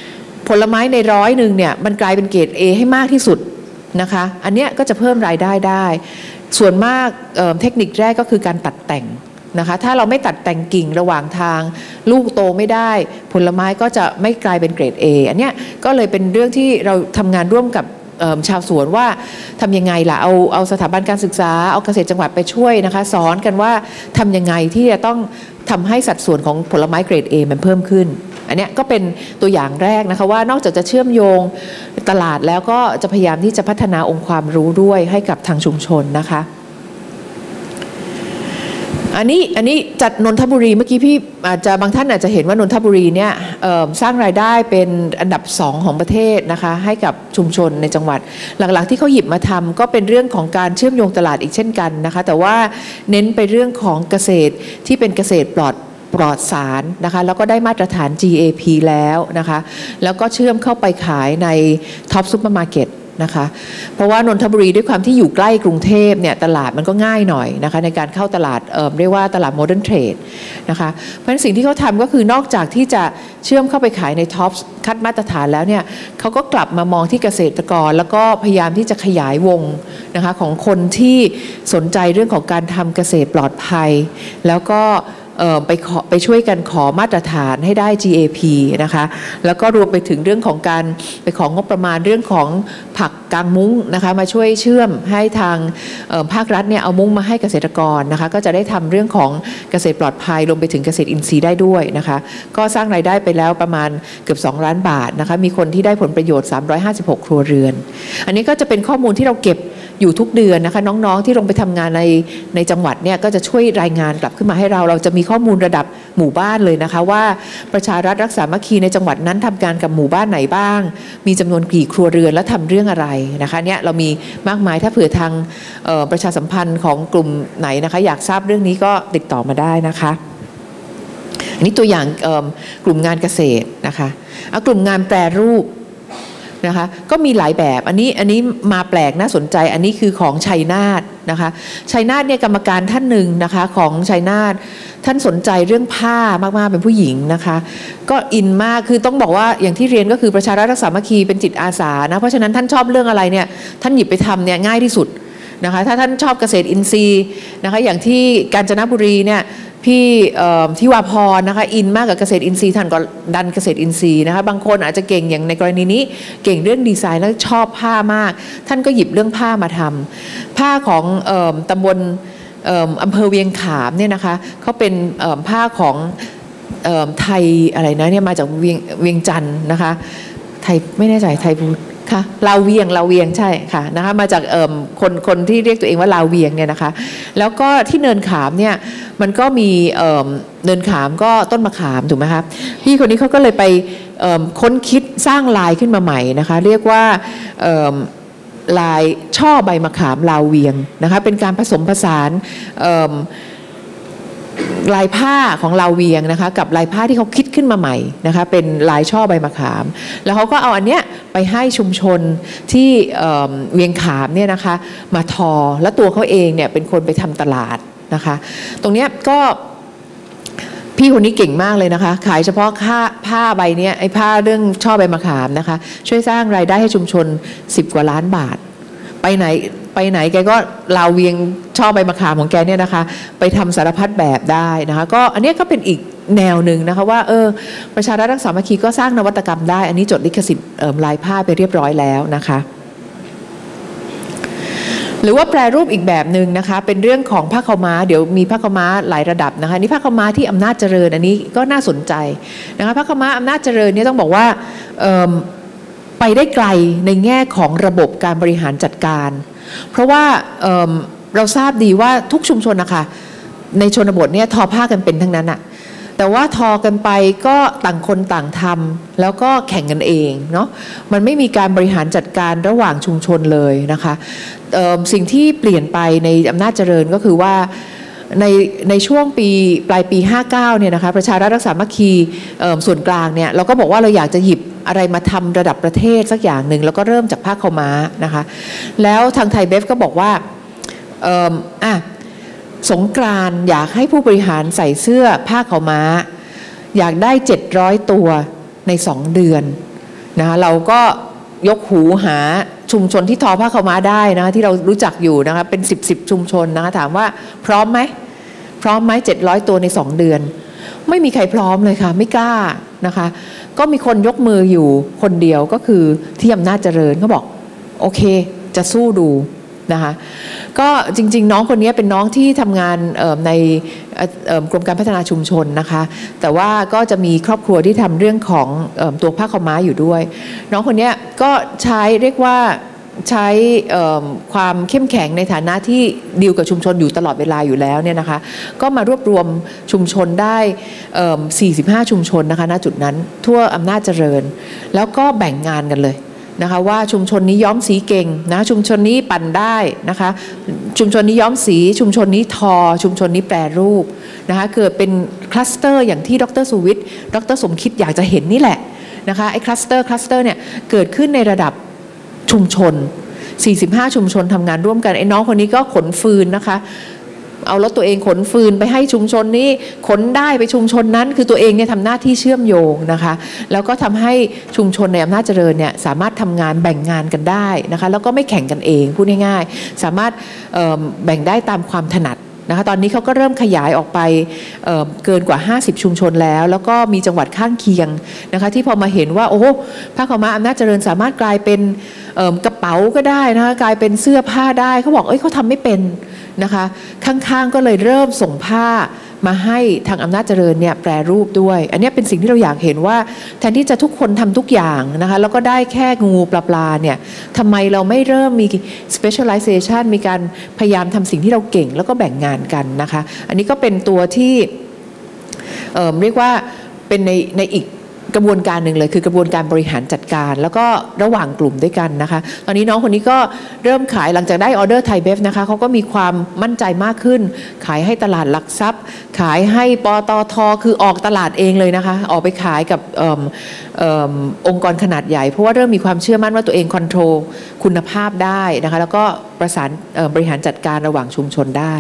ผลไม้ในร้อยหนึ่งเนี่ยมันกลายเป็นเกรด A ให้มากที่สุดนะคะอันเนี้ยก็จะเพิ่มรายได้ได้ส่วนมาก เอ่อ เทคนิคแรกก็คือการตัดแต่งนะคะถ้าเราไม่ตัดแต่งกิ่งระหว่างทางลูกโตไม่ได้ผลไม้ก็จะไม่กลายเป็นเกรด A อันเนี้ยก็เลยเป็นเรื่องที่เราทำงานร่วมกับชาวสวนว่าทำยังไงล่ะเอาเอาสถาบันการศึกษาเอาเกษตรจังหวัดไปช่วยนะคะสอนกันว่าทำยังไงที่จะต้องทำให้สัดส่วนของผลไม้เกรด A มันเพิ่มขึ้นอันนี้ก็เป็นตัวอย่างแรกนะคะว่านอกจากจะเชื่อมโยงตลาดแล้วก็จะพยายามที่จะพัฒนาองค์ความรู้ด้วยให้กับทางชุมชนนะคะอันนี้อันนี้จัดนนทบุรีเมื่อกี้พี่อาจจะบางท่านอาจจะเห็นว่านนทบุรีเนี่ยสร้างรายได้เป็นอันดับสองของประเทศนะคะให้กับชุมชนในจังหวัดหลักๆที่เขาหยิบมาทำก็เป็นเรื่องของการเชื่อมโยงตลาดอีกเช่นกันนะคะแต่ว่าเน้นไปเรื่องของเกษตรที่เป็นเกษตรปลอดปลอดสารนะคะแล้วก็ได้มาตรฐาน จี เอ พี แล้วนะคะแล้วก็เชื่อมเข้าไปขายในท็อปซูเปอร์มาร์เก็ตนะคะเพราะว่านนทบุรีด้วยความที่อยู่ใกล้กรุงเทพเนี่ยตลาดมันก็ง่ายหน่อยนะคะในการเข้าตลาด เอ่อ เรียกว่าตลาดโมเดิร์นเทรดนะคะเพราะฉะนั้นสิ่งที่เขาทำก็คือนอกจากที่จะเชื่อมเข้าไปขายในท็อปคัดมาตรฐานแล้วเนี่ยเขาก็กลับมามองที่เกษตรกรแล้วก็พยายามที่จะขยายวงนะคะของคนที่สนใจเรื่องของการทำเกษตรปลอดภัยแล้วก็ไปขอไปช่วยกันขอมาตรฐานให้ได้ จี เอ พี นะคะแล้วก็รวมไปถึงเรื่องของการไปของงบประมาณเรื่องของผักกางมุ้งนะคะมาช่วยเชื่อมให้ทางภาครัฐเนี่ยเอามุ้งมาให้เกษตรกรนะคะก็จะได้ทำเรื่องของเกษตรปลอดภัยรวมไปถึงเกษตรอินทรีย์ได้ด้วยนะคะก็สร้างรายได้ไปแล้วประมาณเกือบสองล้านบาทนะคะมีคนที่ได้ผลประโยชน์สามร้อยห้าสิบหกครัวเรือนอันนี้ก็จะเป็นข้อมูลที่เราเก็บอยู่ทุกเดือนนะคะน้องๆที่ลงไปทำงานในในจังหวัดเนี่ยก็จะช่วยรายงานกลับขึ้นมาให้เราเราจะมีข้อมูลระดับหมู่บ้านเลยนะคะว่าประชารัฐรักษามัคคีในจังหวัดนั้นทำการกับหมู่บ้านไหนบ้างมีจำนวนกี่ครัวเรือนและทำเรื่องอะไรนะคะเนี่ยเรามีมากมายถ้าเผื่อทางประชาสัมพันธ์ของกลุ่มไหนนะคะอยากทราบเรื่องนี้ก็ติดต่อมาได้นะคะอันนี้ตัวอย่างกลุ่มงานเกษตรนะคะเอากลุ่มงานแปรรูปนะคะก็มีหลายแบบอันนี้อันนี้มาแปลกน่าสนใจอันนี้คือของชัยนาทนะคะชัยนาทเนี่ยกรรมการท่านหนึ่งนะคะของชัยนาทท่านสนใจเรื่องผ้ามากๆเป็นผู้หญิงนะคะก็อินมากคือต้องบอกว่าอย่างที่เรียนก็คือประชารัฐรักษามัคคีเป็นจิตอาสานะเพราะฉะนั้นท่านชอบเรื่องอะไรเนี่ยท่านหยิบไปทำเนี่ยง่ายที่สุดนะคะถ้าท่านชอบเกษตรอินทรีย์นะคะอย่างที่กาญจนบุรีเนี่ยพี่ที่วาพรนะคะอินมากกับเกษตรอินทรีย์ท่านก็ดันเกษตรอินทรีย์นะคะบางคนอาจจะเก่งอย่างในกรณีนี้เก่งเรื่องดีไซน์แล้วชอบผ้ามากท่านก็หยิบเรื่องผ้ามาทำผ้าของตำบลอำเภอเวียงขามเนี่ยนะคะเขาเป็นผ้าของไทยอะไรนะเนี่ยมาจากเวียงเวียงจันทร์นะคะไทยไม่แน่ใจไทยพูดค่ะลาวเวียงลาวเวียงใช่ค่ะนะคะมาจากคนคนที่เรียกตัวเองว่าลาวเวียงเนี่ยนะคะแล้วก็ที่เนินขามเนี่ยมันก็มีเนินขามก็ต้นมะขามถูกไหมคะพี่คนนี้เขาก็เลยไปค้นคิดสร้างลายขึ้นมาใหม่นะคะเรียกว่าลายช่อใบมะขามลาวเวียงนะคะเป็นการผสมผสานลายผ้าของลาวเวียงนะคะกับลายผ้าที่เขาคิดขึ้นมาใหม่นะคะเป็นลายช่อใบมะขามแล้วเขาก็เอาอันเนี้ยไปให้ชุมชนที่เวียงขามเนี่ยนะคะมาทอแล้วตัวเขาเองเนี่ยเป็นคนไปทำตลาดนะคะตรงเนี้ยก็พี่คนนี้เก่งมากเลยนะคะขายเฉพาะผ้าผ้าใบเนี้ยไอ้ผ้าเรื่องช่อใบมะขามนะคะช่วยสร้างรายได้ให้ชุมชนสิบกว่าล้านบาทไปไหนไปไหนแกก็ลาวเวียงช่อใบมะขามของแกเนี่ยนะคะไปทำสารพัดแบบได้นะคะก็อันนี้ก็เป็นอีกแนวหนึ่งนะคะว่าเออประชารัฐรักษามัคคีก็สร้างนวัตกรรมได้อันนี้จดลิขสิทธิ์ลายผ้าไปเรียบร้อยแล้วนะคะหรือว่าแปรรูปอีกแบบหนึ่งนะคะเป็นเรื่องของผ้าขาวม้าเดี๋ยวมีผ้าขาวม้าหลายระดับนะคะนี่ผ้าขาวม้าที่อำนาจเจริญอันนี้ก็น่าสนใจนะคะผ้าขาวม้าอำนาจเจริญเนี่ยต้องบอกว่าไปได้ไกลในแง่ของระบบการบริหารจัดการเพราะว่า เ, เราทราบดีว่าทุกชุมชนนะคะในชนบทเนี่ยทอผ้ากันเป็นทั้งนั้นอะแต่ว่าทอกันไปก็ต่างคนต่างทำแล้วก็แข่งกันเองเนาะมันไม่มีการบริหารจัดการระหว่างชุมชนเลยนะคะสิ่งที่เปลี่ยนไปในอำนาจเจริญก็คือว่าในในช่วงปีปลายปีห้าเก้าเนี่ยนะคะประชารัฐรักษามัคคีส่วนกลางเนี่ยเราก็บอกว่าเราอยากจะหยิบอะไรมาทำระดับประเทศสักอย่างหนึ่งแล้วก็เริ่มจากผ้าขาวม้านะคะแล้วทางไทยเบฟก็บอกว่าเอ่ออ่ะสงกรานต์อยากให้ผู้บริหารใส่เสื้อผ้าขาวม้าอยากได้เจ็ดร้อยตัวในสองเดือนนะคะเราก็ยกหูหาชุมชนที่ทอผ้าขาวม้าได้นะคะที่เรารู้จักอยู่นะคะเป็นสิบสิบชุมชนนะคะถามว่าพร้อมไหมพร้อมไหมเจ็ดร้อยตัวในสองเดือนไม่มีใครพร้อมเลยค่ะไม่กล้านะคะก็มีคนยกมืออยู่คนเดียวก็คือที่อำนาจเจริญเขาบอกโอเคจะสู้ดูนะคะก็จริงๆน้องคนนี้เป็นน้องที่ทำงานในกรมการพัฒนาชุมชนนะคะแต่ว่าก็จะมีครอบครัวที่ทำเรื่องของตัวผ้าขาวม้าอยู่ด้วยน้องคนนี้ก็ใช้เรียกว่าใช้ความเข้มแข็งในฐานะที่ดีลกับชุมชนอยู่ตลอดเวลาอยู่แล้วเนี่ยนะคะก็มารวบรวมชุมชนได้สี่สิบห้าชุมชนนะคะณจุดนั้นทั่วอำนาจเจริญแล้วก็แบ่งงานกันเลยนะคะว่าชุมชนนี้ย้อมสีเก่งนะชุมชนนี้ปั่นได้นะคะชุมชนนี้ย้อมสีชุมชนนี้ทอชุมชนนี้แปรรูปนะคะเกิดเป็นคลัสเตอร์อย่างที่ดร.สุวิทย์ดร.สมคิดอยากจะเห็นนี่แหละนะคะไอ้คลัสเตอร์คลัสเตอร์เนี่ยเกิดขึ้นในระดับชุมชนสี่สิบห้าชุมชนทำงานร่วมกันไอ้น้องคนนี้ก็ขนฟืนนะคะเอารถตัวเองขนฟืนไปให้ชุมชนนี้ขนได้ไปชุมชนนั้นคือตัวเองเนี่ยทำหน้าที่เชื่อมโยงนะคะแล้วก็ทำให้ชุมชนในอำนาจเจริญเนี่ยสามารถทำงานแบ่งงานกันได้นะคะแล้วก็ไม่แข่งกันเองพูดง่ายๆสามารถแบ่งได้ตามความถนัดนะคะตอนนี้เขาก็เริ่มขยายออกไป เอ่อ เกินกว่าห้าสิบชุมชนแล้วแล้วก็มีจังหวัดข้างเคียงนะคะที่พอมาเห็นว่าโอ้ผ้าขาวม้าอำนาจเจริญสามารถกลายเป็นกระเป๋าก็ได้นะคะกลายเป็นเสื้อผ้าได้เขาบอกเอ้ยเขาทำไม่เป็นนะคะข้างๆก็เลยเริ่มส่งผ้ามาให้ทางอำนาจเจริญเนี่ยแปรรูปด้วยอันนี้เป็นสิ่งที่เราอยากเห็นว่าแทนที่จะทุกคนทำทุกอย่างนะคะแล้วก็ได้แค่งูปลาปลาเนี่ยทำไมเราไม่เริ่มมี specialization มีการพยายามทำสิ่งที่เราเก่งแล้วก็แบ่งงานกันนะคะอันนี้ก็เป็นตัวที่เอ่อเรียกว่าเป็นในในอีกกระบวนการหนึ่งเลยคือกระบวนการบริหารจัดการแล้วก็ระหว่างกลุ่มด้วยกันนะคะตอนนี้น้องคนนี้ก็เริ่มขายหลังจากได้ออเดอร์ไทยเบฟนะคะเขาก็มีความมั่นใจมากขึ้นขายให้ตลาดหลักทรัพย์ขายให้ปตท.คือออกตลาดเองเลยนะคะออกไปขายกับอมอมองค์กรขนาดใหญ่เพราะว่าเริ่มมีความเชื่อมั่นว่าตัวเองคอนโทรลคุณภาพได้นะคะแล้วก็ประสานบริหารจัดการระหว่างชุมชนได้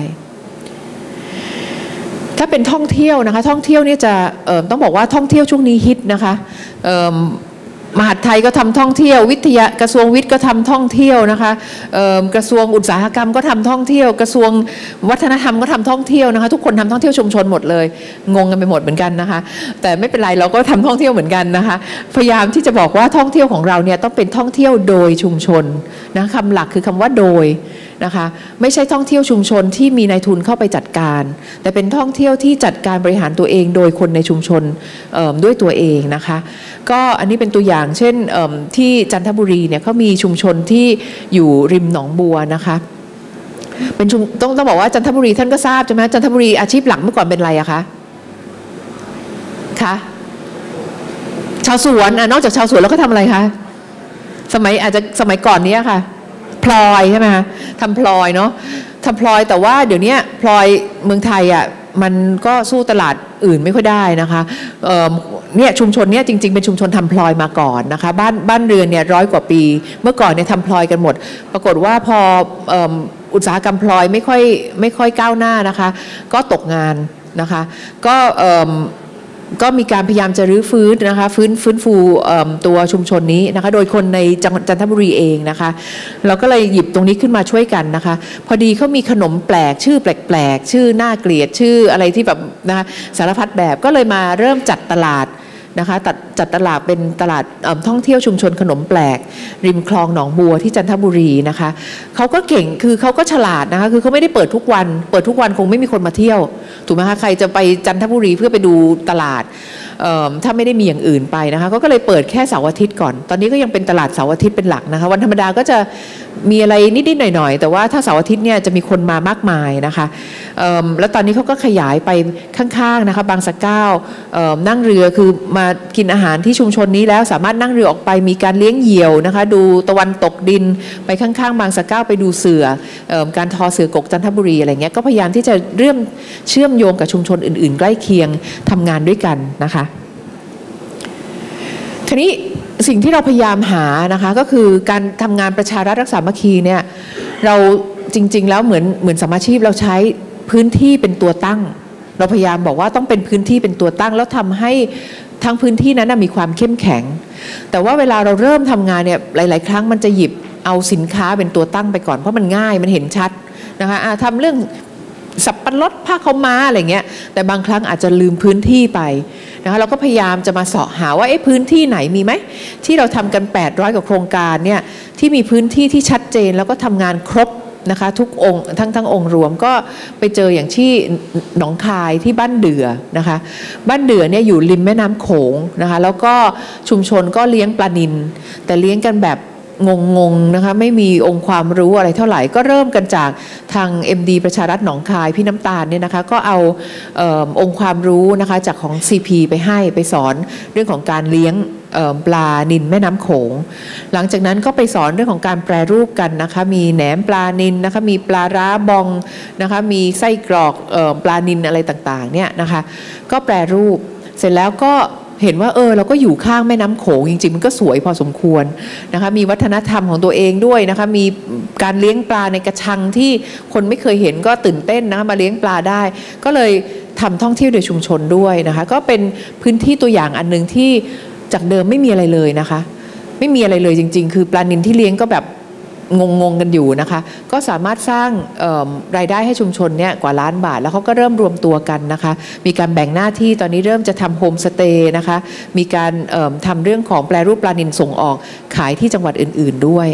ถ้าเป็นท่องเที่ยวนะคะท่องเที่ยวนี่จะต้องบอกว่าท่องเที่ยวช่วงนี้ฮิตนะคะมหาดไทยก็ทำท่องเที่ยววิทยากระทรวงวิทย์ก็ทำท่องเที่ยวนะคะกระทรวงอุตสาหกรรมก็ทำท่องเที่ยวกระทรวงวัฒนธรรมก็ทำท่องเที่ยวนะคะทุกคนทำท่องเที่ยวชุมชนหมดเลยงงกันไปหมดเหมือนกันนะคะแต่ไม่เป็นไรเราก็ทำท่องเที่ยวเหมือนกันนะคะพยายามที่จะบอกว่าท่องเที่ยวของเราเนี่ยต้องเป็นท่องเที่ยวโดยชุมชนนะคำหลักคือคำว่าโดยนะคะไม่ใช่ท่องเที่ยวชุมชนที่มีนายทุนเข้าไปจัดการแต่เป็นท่องเที่ยวที่จัดการบริหารตัวเองโดยคนในชุมชนด้วยตัวเองนะคะก็อันนี้เป็นตัวอย่างเช่นที่จันทบุรีเนี่ยเขามีชุมชนที่อยู่ริมหนองบัวนะคะเป็นชุมต้องต้องบอกว่าจันทบุรีท่านก็ทราบใช่ไหมจันทบุรีอาชีพหลักเมื่อก่อนเป็นอะไรอะคะคะชาวสวนอ่ะนอกจากชาวสวนแล้วก็ทำอะไรคะสมัยอาจจะสมัยก่อนนี้ค่ะพลอยใช่ไหมคะทำพลอยเนาะทำพลอยแต่ว่าเดี๋ยวนี้พลอยเมืองไทยอ่ะมันก็สู้ตลาดอื่นไม่ค่อยได้นะคะเนี่ยชุมชนเนี่ยจริงๆเป็นชุมชนทำพลอยมาก่อนนะคะบ้านบ้านเรือนเนี่ยร้อยกว่าปีเมื่อก่อนเนี่ยทำพลอยกันหมดปรากฏว่าพออุตสาหกรรมพลอยไม่ค่อยไม่ค่อยก้าวหน้านะคะก็ตกงานนะคะก็ก็มีการพยายามจะรื้อฟื้นนะคะฟื้นฟื้นฟูตัวชุมชนนี้นะคะโดยคนในจังหวัดจันทบุรีเองนะคะเราก็เลยหยิบตรงนี้ขึ้นมาช่วยกันนะคะพอดีเขามีขนมแปลกชื่อแปลกๆชื่อน่าเกลียดชื่ออะไรที่แบบนะคะสารพัดแบบก็เลยมาเริ่มจัดตลาดนะคะจัดจัดตลาดเป็นตลาดท่องเที่ยวชุมชนขนมแปลกริมคลองหนองบัวที่จันทบุรีนะคะเขาก็เก่งคือเขาก็ฉลาดนะคะคือเขาไม่ได้เปิดทุกวันเปิดทุกวันคงไม่มีคนมาเที่ยวถูกไหมคะใครจะไปจันทบุรีเพื่อไปดูตลาดถ้าไม่ได้มีอย่างอื่นไปนะคะก็เลยเปิดแค่เสาร์อาทิตย์ก่อนตอนนี้ก็ยังเป็นตลาดเสาร์อาทิตย์เป็นหลักนะคะวันธรรมดาก็จะมีอะไรนิดๆหน่อยๆแต่ว่าถ้าเสาร์อาทิตย์เนี่ยจะมีคนมามากมายนะคะแล้วตอนนี้เขาก็ขยายไปข้างๆนะคะบางสะเก้านั่งเรือคือมากินอาหารที่ชุมชนนี้แล้วสามารถนั่งเรือออกไปมีการเลี้ยงเหยี่ยวนะคะดูตะวันตกดินไปข้างๆบางสะเก้าไปดูเสือการทอเสือกกจันทบุรีอะไรเงี้ยก็พยายามที่จะเริ่มเชื่อมโยงกับชุมชนอื่นๆใกล้เคียงทำงานด้วยกันนะคะทีนี้สิ่งที่เราพยายามหานะคะก็คือการทำงานประชารัฐรักษาสามัคคีเนี่ยเราจริงๆแล้วเหมือนเหมือนสมาชีพเราใช้พื้นที่เป็นตัวตั้งเราพยายามบอกว่าต้องเป็นพื้นที่เป็นตัวตั้งแล้วทำให้ทั้งพื้นที่นั้นมีความเข้มแข็งแต่ว่าเวลาเราเริ่มทำงานเนี่ยหลายๆครั้งมันจะหยิบเอาสินค้าเป็นตัวตั้งไปก่อนเพราะมันง่ายมันเห็นชัดนะคะทำเรื่องสับปะรดผ้าขาวม้าอะไรเงี้ยแต่บางครั้งอาจจะลืมพื้นที่ไปนะคะเราก็พยายามจะมาเสาะหาว่าเอ๊ะพื้นที่ไหนมีไหมที่เราทำกันแปดร้อยกว่าโครงการเนี่ยที่มีพื้นที่ที่ชัดเจนแล้วก็ทำงานครบนะคะทุกองค์ทั้งทั้งองค์รวมก็ไปเจออย่างที่หนองคายที่บ้านเดือนะคะบ้านเดือเนี่ยอยู่ริมแม่น้ำโขงนะคะแล้วก็ชุมชนก็เลี้ยงปลานิลแต่เลี้ยงกันแบบงงๆนะคะไม่มีองค์ความรู้อะไรเท่าไหร่ก็เริ่มกันจากทาง เอ็ม ดี ประชารัฐหนองคายพี่น้ำตาลเนี่ยนะคะก็เอาเอ่อองค์ความรู้นะคะจากของ ซี พี ไปให้ไปสอนเรื่องของการเลี้ยงปลานิลแม่น้ำโขงหลังจากนั้นก็ไปสอนเรื่องของการแปรรูปกันนะคะมีแหนมปลานิลนะคะมีปลาร้าบองนะคะมีไส้กรอกเอ่อปลานิลอะไรต่างๆเนี่ยนะคะก็แปรรูปเสร็จแล้วก็เห็นว่าเออเราก็อยู่ข้างแม่น้ำโขงจริงๆมันก็สวยพอสมควรนะคะมีวัฒนธรรมของตัวเองด้วยนะคะมีการเลี้ยงปลาในกระชังที่คนไม่เคยเห็นก็ตื่นเต้นนะคะมาเลี้ยงปลาได้ก็เลยทำท่องเที่ยวโดยชุมชนด้วยนะคะก็เป็นพื้นที่ตัวอย่างอันนึงที่จากเดิมไม่มีอะไรเลยนะคะไม่มีอะไรเลยจริงๆคือปลานิลที่เลี้ยงก็แบบงงๆกันอยู่นะคะก็สามารถสร้างรายได้ให้ชุมชนเนี่ยกว่าล้านบาทแล้วเขาก็เริ่มรวมตัวกันนะคะมีการแบ่งหน้าที่ตอนนี้เริ่มจะทำโฮมสเตย์นะคะมีการทำเรื่องของแปรรูปปลานิลส่งออกขายที่จังหวัดอื่นๆด้วย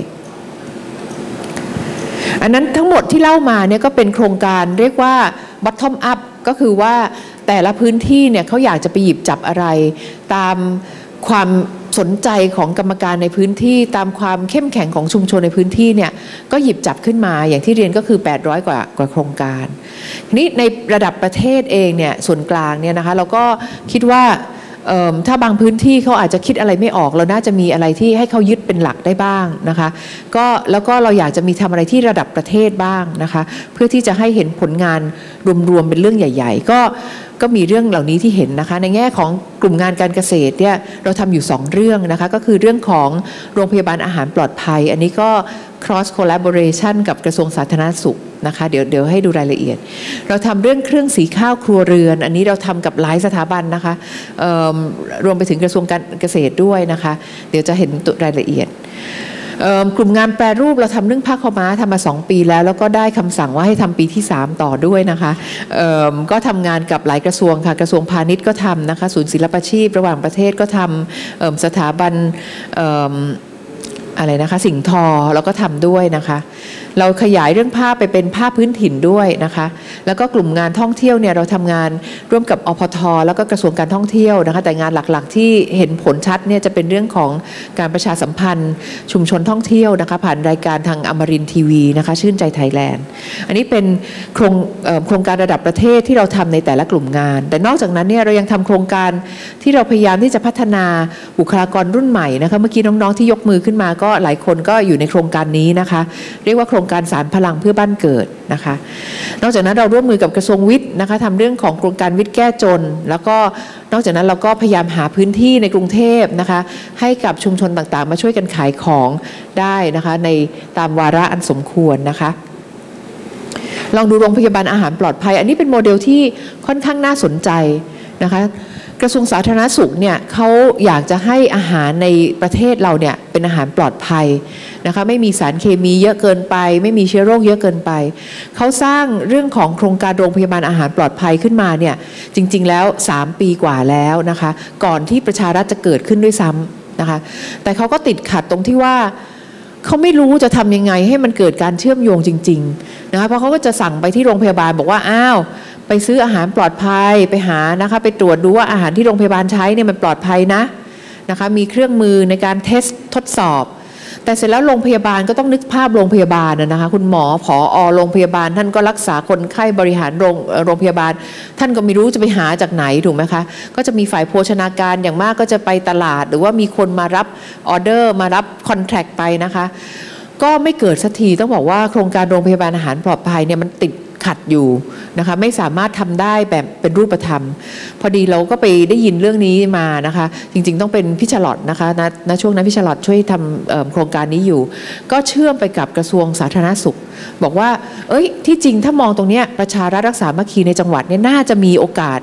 อันนั้นทั้งหมดที่เล่ามาเนี่ยก็เป็นโครงการเรียกว่า bottom up ก็คือว่าแต่ละพื้นที่เนี่ยเขาอยากจะไปหยิบจับอะไรตามความสนใจของกรรมการในพื้นที่ตามความเข้มแข็งของชุมชนในพื้นที่เนี่ยก็หยิบจับขึ้นมาอย่างที่เรียนก็คือแปดร้อยกว่ากว่าโครงการนี้ในระดับประเทศเองเนี่ยส่วนกลางเนี่ยนะคะเราก็คิดว่าถ้าบางพื้นที่เขาอาจจะคิดอะไรไม่ออกเราน่าจะมีอะไรที่ให้เขายึดเป็นหลักได้บ้างนะคะก็แล้วก็เราอยากจะมีทำอะไรที่ระดับประเทศบ้างนะคะเพื่อที่จะให้เห็นผลงานรวมๆเป็นเรื่องใหญ่ๆก็ก็มีเรื่องเหล่านี้ที่เห็นนะคะในแง่ของกลุ่มงานการเกษตรเนี่ยเราทำอยู่สองเรื่องนะคะก็คือเรื่องของโรงพยาบาลอาหารปลอดภัยอันนี้ก็ cross collaboration กับกระทรวงสาธารณสุขนะคะเดี๋ยวเดี๋ยวให้ดูรายละเอียดเราทำเรื่องเครื่องสีข้าวครัวเรือนอันนี้เราทำกับหลายสถาบันนะคะรวมไปถึงกระทรวงการเกษตรด้วยนะคะเดี๋ยวจะเห็นรายละเอียดกลุ่มงานแปรรูปเราทำเรื่องผ้าขาวม้าทำมาสองปีแล้วแล้วก็ได้คำสั่งว่าให้ทำปีที่สามต่อด้วยนะคะก็ทำงานกับหลายกระทรวงค่ะกระทรวงพาณิชย์ก็ทำนะคะศูนย์ศิลปาชีพระหว่างประเทศก็ทำสถาบันอะไรนะคะสิ่งทอเราก็ทำด้วยนะคะเราขยายเรื่องผ้าไปเป็นผ้าพื้นถิ่นด้วยนะคะแล้วก็กลุ่มงานท่องเที่ยวเนี่ยเราทำงานร่วมกับอพท.แล้วก็กระทรวงการท่องเที่ยวนะคะแต่งานหลักๆที่เห็นผลชัดเนี่ยจะเป็นเรื่องของการประชาสัมพันธ์ชุมชนท่องเที่ยวนะคะผ่านรายการทางอมรินทร์ทีวีนะคะชื่นใจไทยแลนด์อันนี้เป็นโครงโครงการระดับประเทศที่เราทำในแต่ละกลุ่มงานแต่นอกจากนั้นเนี่ยเรายังทำโครงการที่เราพยายามที่จะพัฒนาบุคลากรรุ่นใหม่นะคะเมื่อกี้น้องๆที่ยกมือขึ้นมาก็หลายคนก็อยู่ในโครงการนี้นะคะเรียกว่าโครงการสารพลังเพื่อบ้านเกิดนะคะนอกจากนั้นเราร่วมมือกับกระทรวงวิทย์นะคะทำเรื่องของโครงการวิทย์แก้จนแล้วก็นอกจากนั้นเราก็พยายามหาพื้นที่ในกรุงเทพนะคะให้กับชุมชนต่างๆมาช่วยกันขายของได้นะคะในตามวาระอันสมควรนะคะลองดูโรงพยาบาลอาหารปลอดภัยอันนี้เป็นโมเดลที่ค่อนข้างน่าสนใจนะคะกระทรวงสาธารณสุขเนี่ยเขาอยากจะให้อาหารในประเทศเราเนี่ยเป็นอาหารปลอดภัยนะคะไม่มีสารเคมีเยอะเกินไปไม่มีเชื้อโรคเยอะเกินไปเขาสร้างเรื่องของโครงการโรงพยาบาลอาหารปลอดภัยขึ้นมาเนี่ยจริงๆแล้วสามปีกว่าแล้วนะคะก่อนที่ประชารัฐจะเกิดขึ้นด้วยซ้ำนะคะแต่เขาก็ติดขัดตรงที่ว่าเขาไม่รู้จะทำยังไงให้มันเกิดการเชื่อมโยงจริงๆนะคะเพราะเขาก็จะสั่งไปที่โรงพยาบาลบอกว่าอ้าวไปซื้ออาหารปลอดภัยไปหานะคะไปตรวจดูว่าอาหารที่โรงพยาบาลใช้เนี่ยมันปลอดภัยนะนะคะมีเครื่องมือในการเทสทดสอบแต่เสร็จแล้วโรงพยาบาลก็ต้องนึกภาพโรงพยาบาลนะคะคุณหมอผอ.โรงพยาบาลท่านก็รักษาคนไข้บริหารโรงโรงพยาบาลท่านก็ไม่รู้จะไปหาจากไหนถูกไหมคะก็จะมีฝ่ายโภชนาการอย่างมากก็จะไปตลาดหรือว่ามีคนมารับออเดอร์มารับคอนแทรคไปนะคะก็ไม่เกิดสักทีต้องบอกว่าโครงการโรงพยาบาลอาหารปลอดภัยเนี่ยมันติดขัดอยู่นะคะไม่สามารถทำได้แบบเป็นรูปธรรมพอดีเราก็ไปได้ยินเรื่องนี้มานะคะจริงๆต้องเป็นพี่ฉลอดนะคะณณช่วงนั้นพี่ฉลอดช่วยทำโครงการนี้อยู่ก็เชื่อมไปกับกระทรวงสาธารณสุขบอกว่าเอ้ยที่จริงถ้ามองตรงนี้ประชารัฐรักษามัคคีในจังหวัดเนี่ยน่าจะมีโอกาส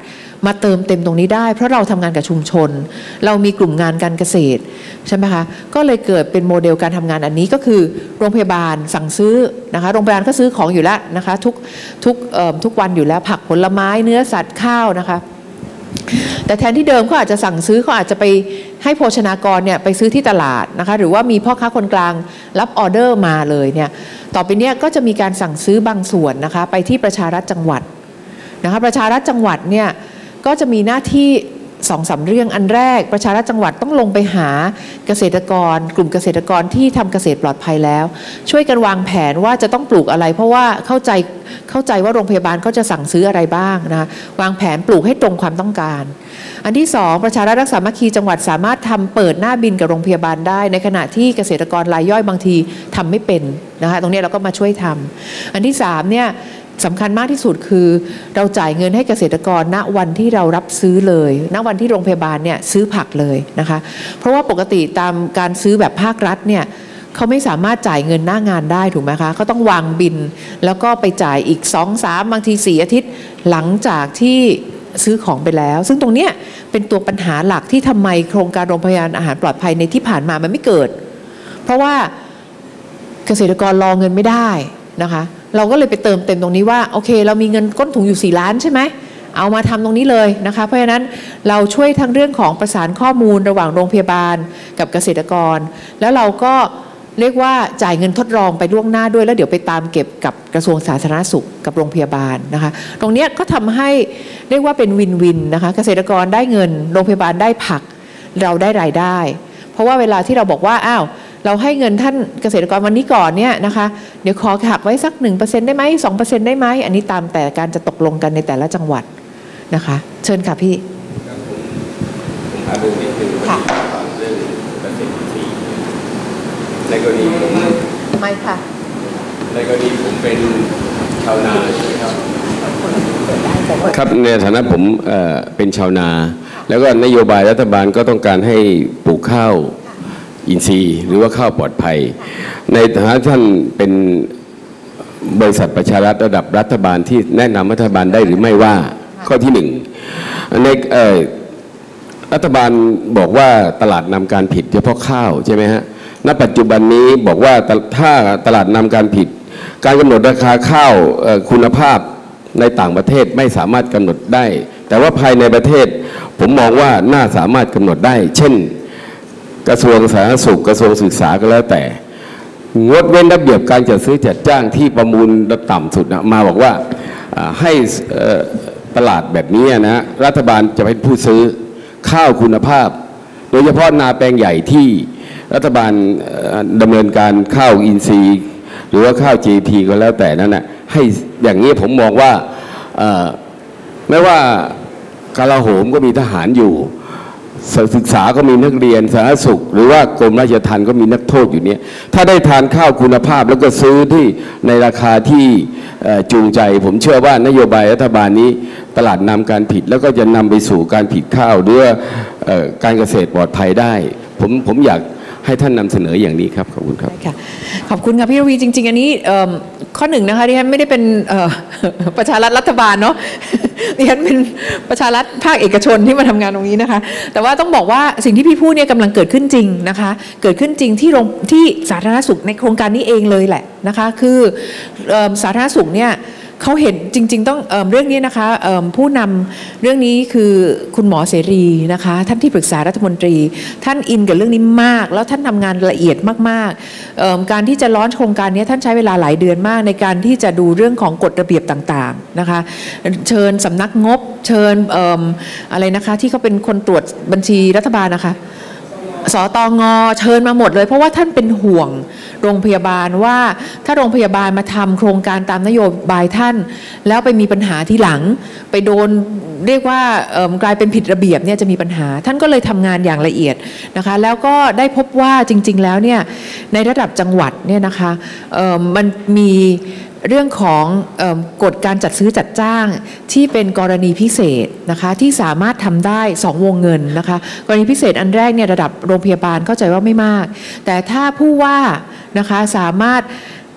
มาเติมเต็มตรงนี้ได้เพราะเราทำงานกับชุมชนเรามีกลุ่มงานการเกษตรใช่ไหมคะก็เลยเกิดเป็นโมเดลการทำงานอันนี้ก็คือโรงพยาบาลสั่งซื้อนะคะโรงพยาบาลก็ซื้อของอยู่แล้วนะคะทุกทุกทุกวันอยู่แล้วผักผลไม้เนื้อสัตว์ข้าวนะคะแต่แทนที่เดิมเขาอาจจะสั่งซื้อเขาอาจจะไปให้โภชนากรเนี่ยไปซื้อที่ตลาดนะคะหรือว่ามีพ่อค้าคนกลางรับออเดอร์มาเลยเนี่ยต่อไปเนี้ยก็จะมีการสั่งซื้อบางส่วนนะคะไปที่ประชารัฐจังหวัดนะคะประชารัฐจังหวัดเนี่ยก็จะมีหน้าที่สองสามเรื่องอันแรกประชารัฐจังหวัดต้องลงไปหาเกษตรกรกลุ่มเกษตรกรที่ทำเกษตรปลอดภัยแล้วช่วยกันวางแผนว่าจะต้องปลูกอะไรเพราะว่าเข้าใจเข้าใจว่าโรงพยาบาลเขาจะสั่งซื้ออะไรบ้างนะคะวางแผนปลูกให้ตรงความต้องการอันที่สองประชารัฐรักษามัคคีจังหวัดสามารถทำเปิดหน้าบินกับโรงพยาบาลได้ในขณะที่เกษตรกรรายย่อยบางทีทำไม่เป็นนะคะตรงนี้เราก็มาช่วยทำอันที่สามเนี่ยสำคัญมากที่สุดคือเราจ่ายเงินให้เกษตรกรณวันที่เรารับซื้อเลยณวันที่โรงพยาบาลเนี่ยซื้อผักเลยนะคะเพราะว่าปกติตามการซื้อแบบภาครัฐเนี่ยเขาไม่สามารถจ่ายเงินหน้างานได้ถูกไหมคะเขาต้องวางบินแล้วก็ไปจ่ายอีก สอง สาม บางทีสี่อาทิตย์หลังจากที่ซื้อของไปแล้วซึ่งตรงเนี้ยเป็นตัวปัญหาหลักที่ทำไมโครงการโรงพยาบาลอาหารปลอดภัยในที่ผ่านมามันไม่เกิดเพราะว่าเกษตรกรรอเงินไม่ได้นะคะเราก็เลยไปเติมเต็มตรงนี้ว่าโอเคเรามีเงินก้นถุงอยู่สี่ล้านใช่ไหมเอามาทำตรงนี้เลยนะคะเพราะฉะนั้นเราช่วยทั้งเรื่องของประสานข้อมูลระหว่างโรงพยาบาลกับเกษตรกรแล้วเราก็เรียกว่าจ่ายเงินทดลองไปล่วงหน้าด้วยแล้วเดี๋ยวไปตามเก็บกับกระทรวงสาธารณสุขกับโรงพยาบาลนะคะตรงนี้ก็ทำให้เรียกว่าเป็นวินวินนะคะเกษตรกรได้เงินโรงพยาบาลได้ผักเราได้รายได้เพราะว่าเวลาที่เราบอกว่าอ้าวเราให้เงินท่านเกษตรกรวันนี้ก่อนเนี่ยนะคะเดี๋ยวขอหักไว้สัก หนึ่งเปอร์เซ็นต์ ได้ไหม สองเปอร์เซ็นต์ ได้ไหมอันนี้ตามแต่การจะตกลงกันในแต่ละจังหวัดนะคะเชิญค่ะพี่ผมพาดูนิดนึงค่ะเรื่องเกษตรฟรีในกรณีผมไม่ค่ะในกรณีผมเป็นชาวนาใช่ไหมครับครับในฐานะผมเอ่อเป็นชาวนาแล้วก็นโยบายรัฐบาลก็ต้องการให้ปลูกข้าวอินทรีย์หรือว่าข้าวปลอดภัยในฐานะท่านเป็นบริษัทประชารัฐระดับรัฐบาลที่แนะนำรัฐบาลได้หรือไม่ว่าข้อที่หนึ่งในรัฐบาลบอกว่าตลาดนำการผิดเฉพาะข้าวใช่ไหมฮะณปัจจุบันนี้บอกว่าถ้าตลาดนำการผิดการกำหนดราคาข้าวคุณภาพในต่างประเทศไม่สามารถกำหนดได้แต่ว่าภายในประเทศผมมองว่าน่าสามารถกำหนดได้เช่นกระทรวงสาธารณสุขกระทรวงศึกษาก็แล้วแต่งดเว้นระเบียบการจัดซื้อจัดจ้างที่ประมูลต่ำสุดมาบอกว่าให้ตลาดแบบนี้นะรัฐบาลจะเป็นผู้ซื้อข้าวคุณภาพโดยเฉพาะนาแปลงใหญ่ที่รัฐบาลดำเนินการข้าวอินทรีย์หรือว่าข้าว จี พี ก็แล้วแต่นั่นนะให้อย่างนี้ผมมองว่าไม่ว่ากลาโหมก็มีทหารอยู่ศึกษาก็มีนักเรียนสาธารณสุขหรือว่ากรมราชทัณฑ์ก็มีนักโทษอยู่เนี่ยถ้าได้ทานข้าวคุณภาพแล้วก็ซื้อที่ในราคาที่จูงใจผมเชื่อว่านโยบายรัฐบาลนี้ตลาดนำการผิดแล้วก็จะนำไปสู่การผิดข้าวหรือการเกษตรปลอดภัยได้ผมผมอยากให้ท่านนำเสนออย่างนี้ครับขอบคุณครับขอบคุณค่ะพี่รวีจริงๆอันนี้ข้อหนึ่งนะคะที่ฉันไม่ได้เป็นประชารัฐรัฐบาลเนาะดิฉันเป็นประชารัฐภาคเอกชนที่มาทำงานตรงนี้นะคะแต่ว่าต้องบอกว่าสิ่งที่พี่พูดเนี่ยกำลังเกิดขึ้นจริงนะคะเกิดขึ้นจริงที่โรงที่สาธารณสุขในโครงการนี้เองเลยแหละนะคะคือสาธารณสุขเนี่ยเขาเห็นจริงๆต้อง เ, เรื่องนี้นะคะผู้นำเรื่องนี้คือคุณหมอเสรีนะคะท่านที่ปรึกษารัฐมนตรีท่านอินกับเรื่องนี้มากแล้วท่านทำงานละเอียดมากๆการที่จะล้อนโครงการนี้ท่านใช้เวลาหลายเดือนมากในการที่จะดูเรื่องของกฎระเบียบต่างๆนะคะเชิญสำนักงบเชิญ อ, อะไรนะคะที่เขาเป็นคนตรวจบัญชีรัฐบาลนะคะสตง.เชิญมาหมดเลยเพราะว่าท่านเป็นห่วงโรงพยาบาลว่าถ้าโรงพยาบาลมาทำโครงการตามนโยบายท่านแล้วไปมีปัญหาที่หลังไปโดนเรียกว่ากลายเป็นผิดระเบียบเนี่ยจะมีปัญหาท่านก็เลยทำงานอย่างละเอียดนะคะแล้วก็ได้พบว่าจริงๆแล้วเนี่ยในระดับจังหวัดเนี่ยนะคะมันมีเรื่องของกฎการจัดซื้อจัดจ้างที่เป็นกรณีพิเศษนะคะที่สามารถทำได้สองวงเงินนะคะกรณีพิเศษอันแรกเนี่ยระดับโรงพยาบาลเข้าใจว่าไม่มากแต่ถ้าผู้ว่านะคะสามารถ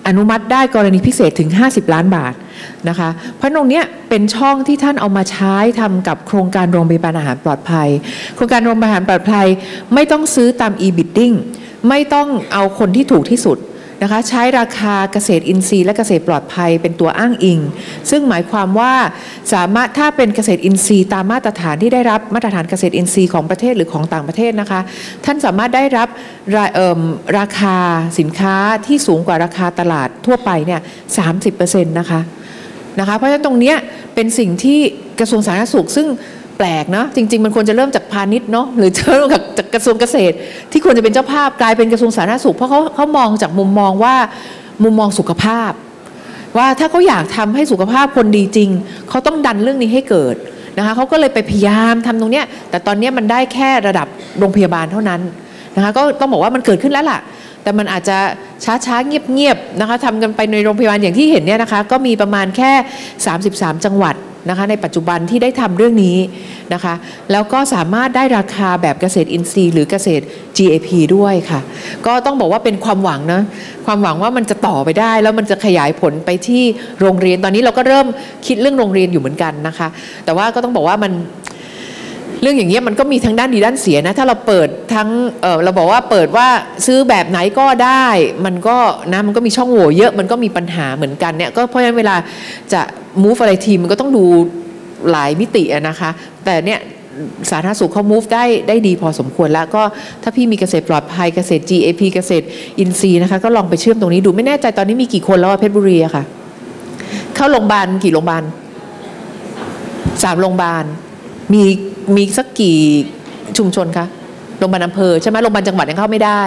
อนุมัติได้กรณีพิเศษถึงห้าสิบล้านบาทนะคะเพราะตรงนี้เป็นช่องที่ท่านเอามาใช้ทำกับโครงการโรงพยาบาลอาหารปลอดภัยโครงการโรงพยาบาลอาหารปลอดภัยไม่ต้องซื้อตาม e-bidding ไม่ต้องเอาคนที่ถูกที่สุดนะคะใช้ราคาเกษตรอินทรีย์และเกษตรปลอดภัยเป็นตัวอ้างอิงซึ่งหมายความว่าสามารถถ้าเป็นเกษตรอินทรีย์ตามมาตรฐานที่ได้รับมาตรฐานเกษตรอินทรีย์ของประเทศหรือของต่างประเทศนะคะท่านสามารถได้รับรา, ราคาสินค้าที่สูงกว่าราคาตลาดทั่วไปเนี่ย สามสิบเปอร์เซ็นต์ นะคะนะคะเพราะฉะนั้นตรงนี้เป็นสิ่งที่กระทรวงสาธารณสุขซึ่งแปลกเนาะจริงๆมันควรจะเริ่มจากพาณิชย์เนาะหรือเริ่มจากกระทรวงเกษตรที่ควรจะเป็นเจ้าภาพกลายเป็นกระทรวงสาธารณสุขเพราะเขาเขามองจากมุมมองว่ามุมมองสุขภาพว่าถ้าเขาอยากทำให้สุขภาพคนดีจริงเขาต้องดันเรื่องนี้ให้เกิดนะคะเขาก็เลยไปพยายามทำตรงเนี้ยแต่ตอนนี้มันได้แค่ระดับโรงพยาบาลเท่านั้นนะคะก็ต้องบอกว่ามันเกิดขึ้นแล้วล่ะแต่มันอาจจะช้าๆเงียบๆนะคะทำกันไปในโรงพยาบาลอย่างที่เห็นเนี่ยนะคะก็มีประมาณแค่สามสิบสามจังหวัดนะคะในปัจจุบันที่ได้ทำเรื่องนี้นะคะแล้วก็สามารถได้ราคาแบบเกษตรอินทรีย์หรือเกษตร จี เอ พี ด้วยค่ะก็ต้องบอกว่าเป็นความหวังนะความหวังว่ามันจะต่อไปได้แล้วมันจะขยายผลไปที่โรงเรียนตอนนี้เราก็เริ่มคิดเรื่องโรงเรียนอยู่เหมือนกันนะคะแต่ว่าก็ต้องบอกว่ามันเรื่องอย่างเงี้ยมันก็มีทั้งด้านดีด้านเสียนะถ้าเราเปิดทั้งเออเราบอกว่าเปิดว่าซื้อแบบไหนก็ได้มันก็นะมันก็มีช่องโหว่เยอะมันก็มีปัญหาเหมือนกันเนี่ยก็เพราะฉะนั้นเวลาจะ move อะไรทีมันก็ต้องดูหลายมิตินะคะแต่เนี่ยสาธารณสุขเขา move ได้ได้ดีพอสมควรแล้วก็ถ้าพี่มีเกษตรปลอดภัยเกษตร จี เอ พี เกษตรอินทรีย์นะคะก็ลองไปเชื่อมตรงนี้ดูไม่แน่ใจตอนนี้มีกี่คนแล้วเพชรบุรีอะค่ะเข้าโรงพยาบาลกี่โรงพยาบาลสามโรงพยาบาลมีมีสักกี่ชุมชนคะโรงพยาบาลอำเภอใช่ไหมโรงพยาบาลจังหวัดยังเข้าไม่ได้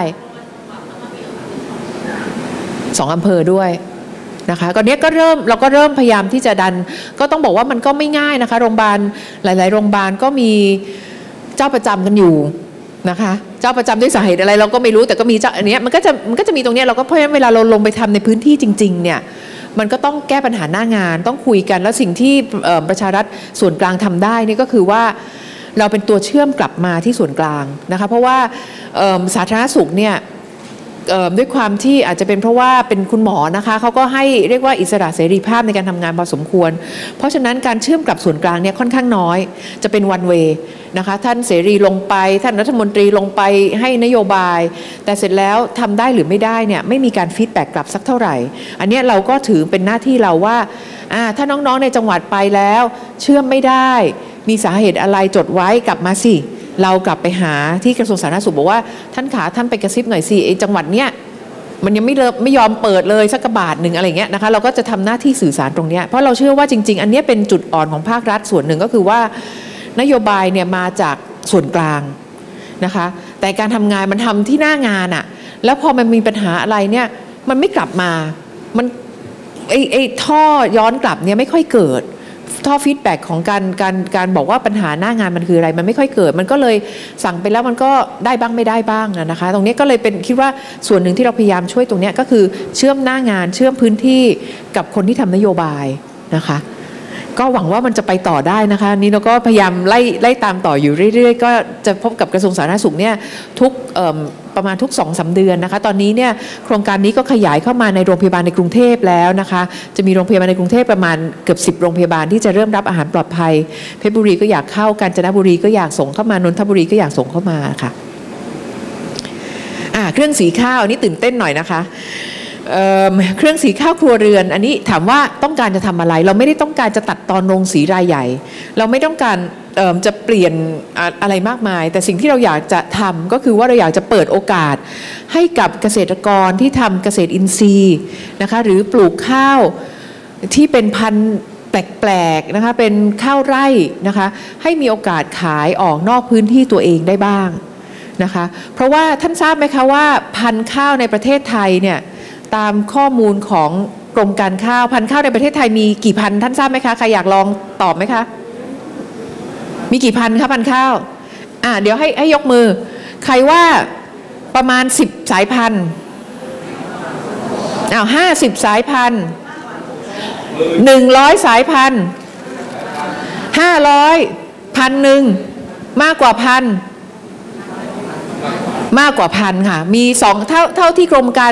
สองอำเภอด้วยนะคะก็เนี้ยก็เริ่มเราก็เริ่มพยายามที่จะดันก็ต้องบอกว่ามันก็ไม่ง่ายนะคะโรงพยาบาลหลายๆโรงพยาบาลก็มีเจ้าประจำกันอยู่นะคะเจ้าประจำด้วยสาเหตุอะไรเราก็ไม่รู้แต่ก็มีเจ้าอันเนี้ยมันก็จะมันก็จะมีตรงเนี้ยเราก็เพราะฉะนั้นเวลาเราลงไปทำในพื้นที่จริงๆเนี่ยมันก็ต้องแก้ปัญหาหน้างานต้องคุยกันแล้วสิ่งที่ประชารัฐส่วนกลางทำได้นี่ก็คือว่าเราเป็นตัวเชื่อมกลับมาที่ส่วนกลางนะคะเพราะว่าสาธารณสุขเนี่ยด้วยความที่อาจจะเป็นเพราะว่าเป็นคุณหมอนะคะเขาก็ให้เรียกว่าอิสระเสรีภาพในการทำงานพอสมควรเพราะฉะนั้นการเชื่อมกับส่วนกลางเนี่ยค่อนข้างน้อยจะเป็น one way นะคะท่านเสรีลงไปท่านรัฐมนตรีลงไปให้นโยบายแต่เสร็จแล้วทำได้หรือไม่ได้เนี่ยไม่มีการฟีดแบ็กกลับสักเท่าไหร่อันนี้เราก็ถือเป็นหน้าที่เราว่าถ้าน้องๆในจังหวัดไปแล้วเชื่อมไม่ได้มีสาเหตุอะไรจดไว้กลับมาสิเรากลับไปหาที่กระทรวงสาธารณสุขบอกว่าท่านขาท่านไปกระซิบหน่อยสิไอ้จังหวัดเนี้ยมันยังไม่เลิกไม่ยอมเปิดเลยสักกระบาทหนึ่งอะไรเงี้ยนะคะเราก็จะทำหน้าที่สื่อสารตรงนี้เพราะเราเชื่อว่าจริงๆอันนี้เป็นจุดอ่อนของภาครัฐส่วนหนึ่งก็คือว่านโยบายเนี่ยมาจากส่วนกลางนะคะแต่การทำงานมันทำที่หน้างานอะแล้วพอมันมีปัญหาอะไรเนี่ยมันไม่กลับมามันไอ้ไอ้ท่อย้อนกลับเนี่ยไม่ค่อยเกิดท่อฟีดแบ็กของการการการบอกว่าปัญหาหน้างานมันคืออะไรมันไม่ค่อยเกิดมันก็เลยสั่งไปแล้วมันก็ได้บ้างไม่ได้บ้างนะคะตรงนี้ก็เลยเป็นคิดว่าส่วนหนึ่งที่เราพยายามช่วยตรงนี้ก็คือเชื่อมหน้างานเชื่อมพื้นที่กับคนที่ทำนโยบายนะคะก็หวังว่ามันจะไปต่อได้นะคะนี่เราก็พยายามไล่ไล่ตามต่ออยู่เรื่อยๆก็จะพบกับกระทรวงสาธารณสุขเนี่ยทุกประมาณทุก สองถึงสาม เดือนนะคะตอนนี้เนี่ยโครงการนี้ก็ขยายเข้ามาในโรงพยาบาลในกรุงเทพแล้วนะคะจะมีโรงพยาบาลในกรุงเทพประมาณเกือบสิบโรงพยาบาลที่จะเริ่มรับอาหารปลอดภัยเพชรบุรีก็อยากเข้ากาญจนบุรีก็อยากส่งเข้ามานนทบุรีก็อยากส่งเข้ามาค่ะอ่าเครื่องสีข้าวนี่ตื่นเต้นหน่อยนะคะเอ่อเครื่องสีข้าวครัวเรือนอันนี้ถามว่าต้องการจะทำอะไรเราไม่ได้ต้องการจะตัดตอนโรงสีรายใหญ่เราไม่ต้องการจะเปลี่ยนอะไรมากมายแต่สิ่งที่เราอยากจะทำก็คือว่าเราอยากจะเปิดโอกาสให้กับเกษตรกรที่ทำเกษตรอินทรีย์นะคะหรือปลูกข้าวที่เป็นพันธุ์แปลกๆนะคะเป็นข้าวไร่นะคะให้มีโอกาสขายออกนอกพื้นที่ตัวเองได้บ้างนะคะเพราะว่าท่านทราบไหมคะว่าพันธุ์ข้าวในประเทศไทยเนี่ยตามข้อมูลของกรมการข้าวพันธุ์ข้าวในประเทศไทยมีกี่พันท่านทราบไหมคะใครอยากลองตอบไหมคะมีกี่พันคะพันธุ์ข้าวอ่าเดี๋ยวให้ให้ยกมือใครว่าประมาณสิบสายพันธุ์อ้าวห้าสิบสายพันธุ์หนึ่งร้อยสายพันธุ์ห้าร้อยพันหนึ่งมากกว่าพันมากกว่าพันค่ะมีสองเท่าเท่าที่กรมการ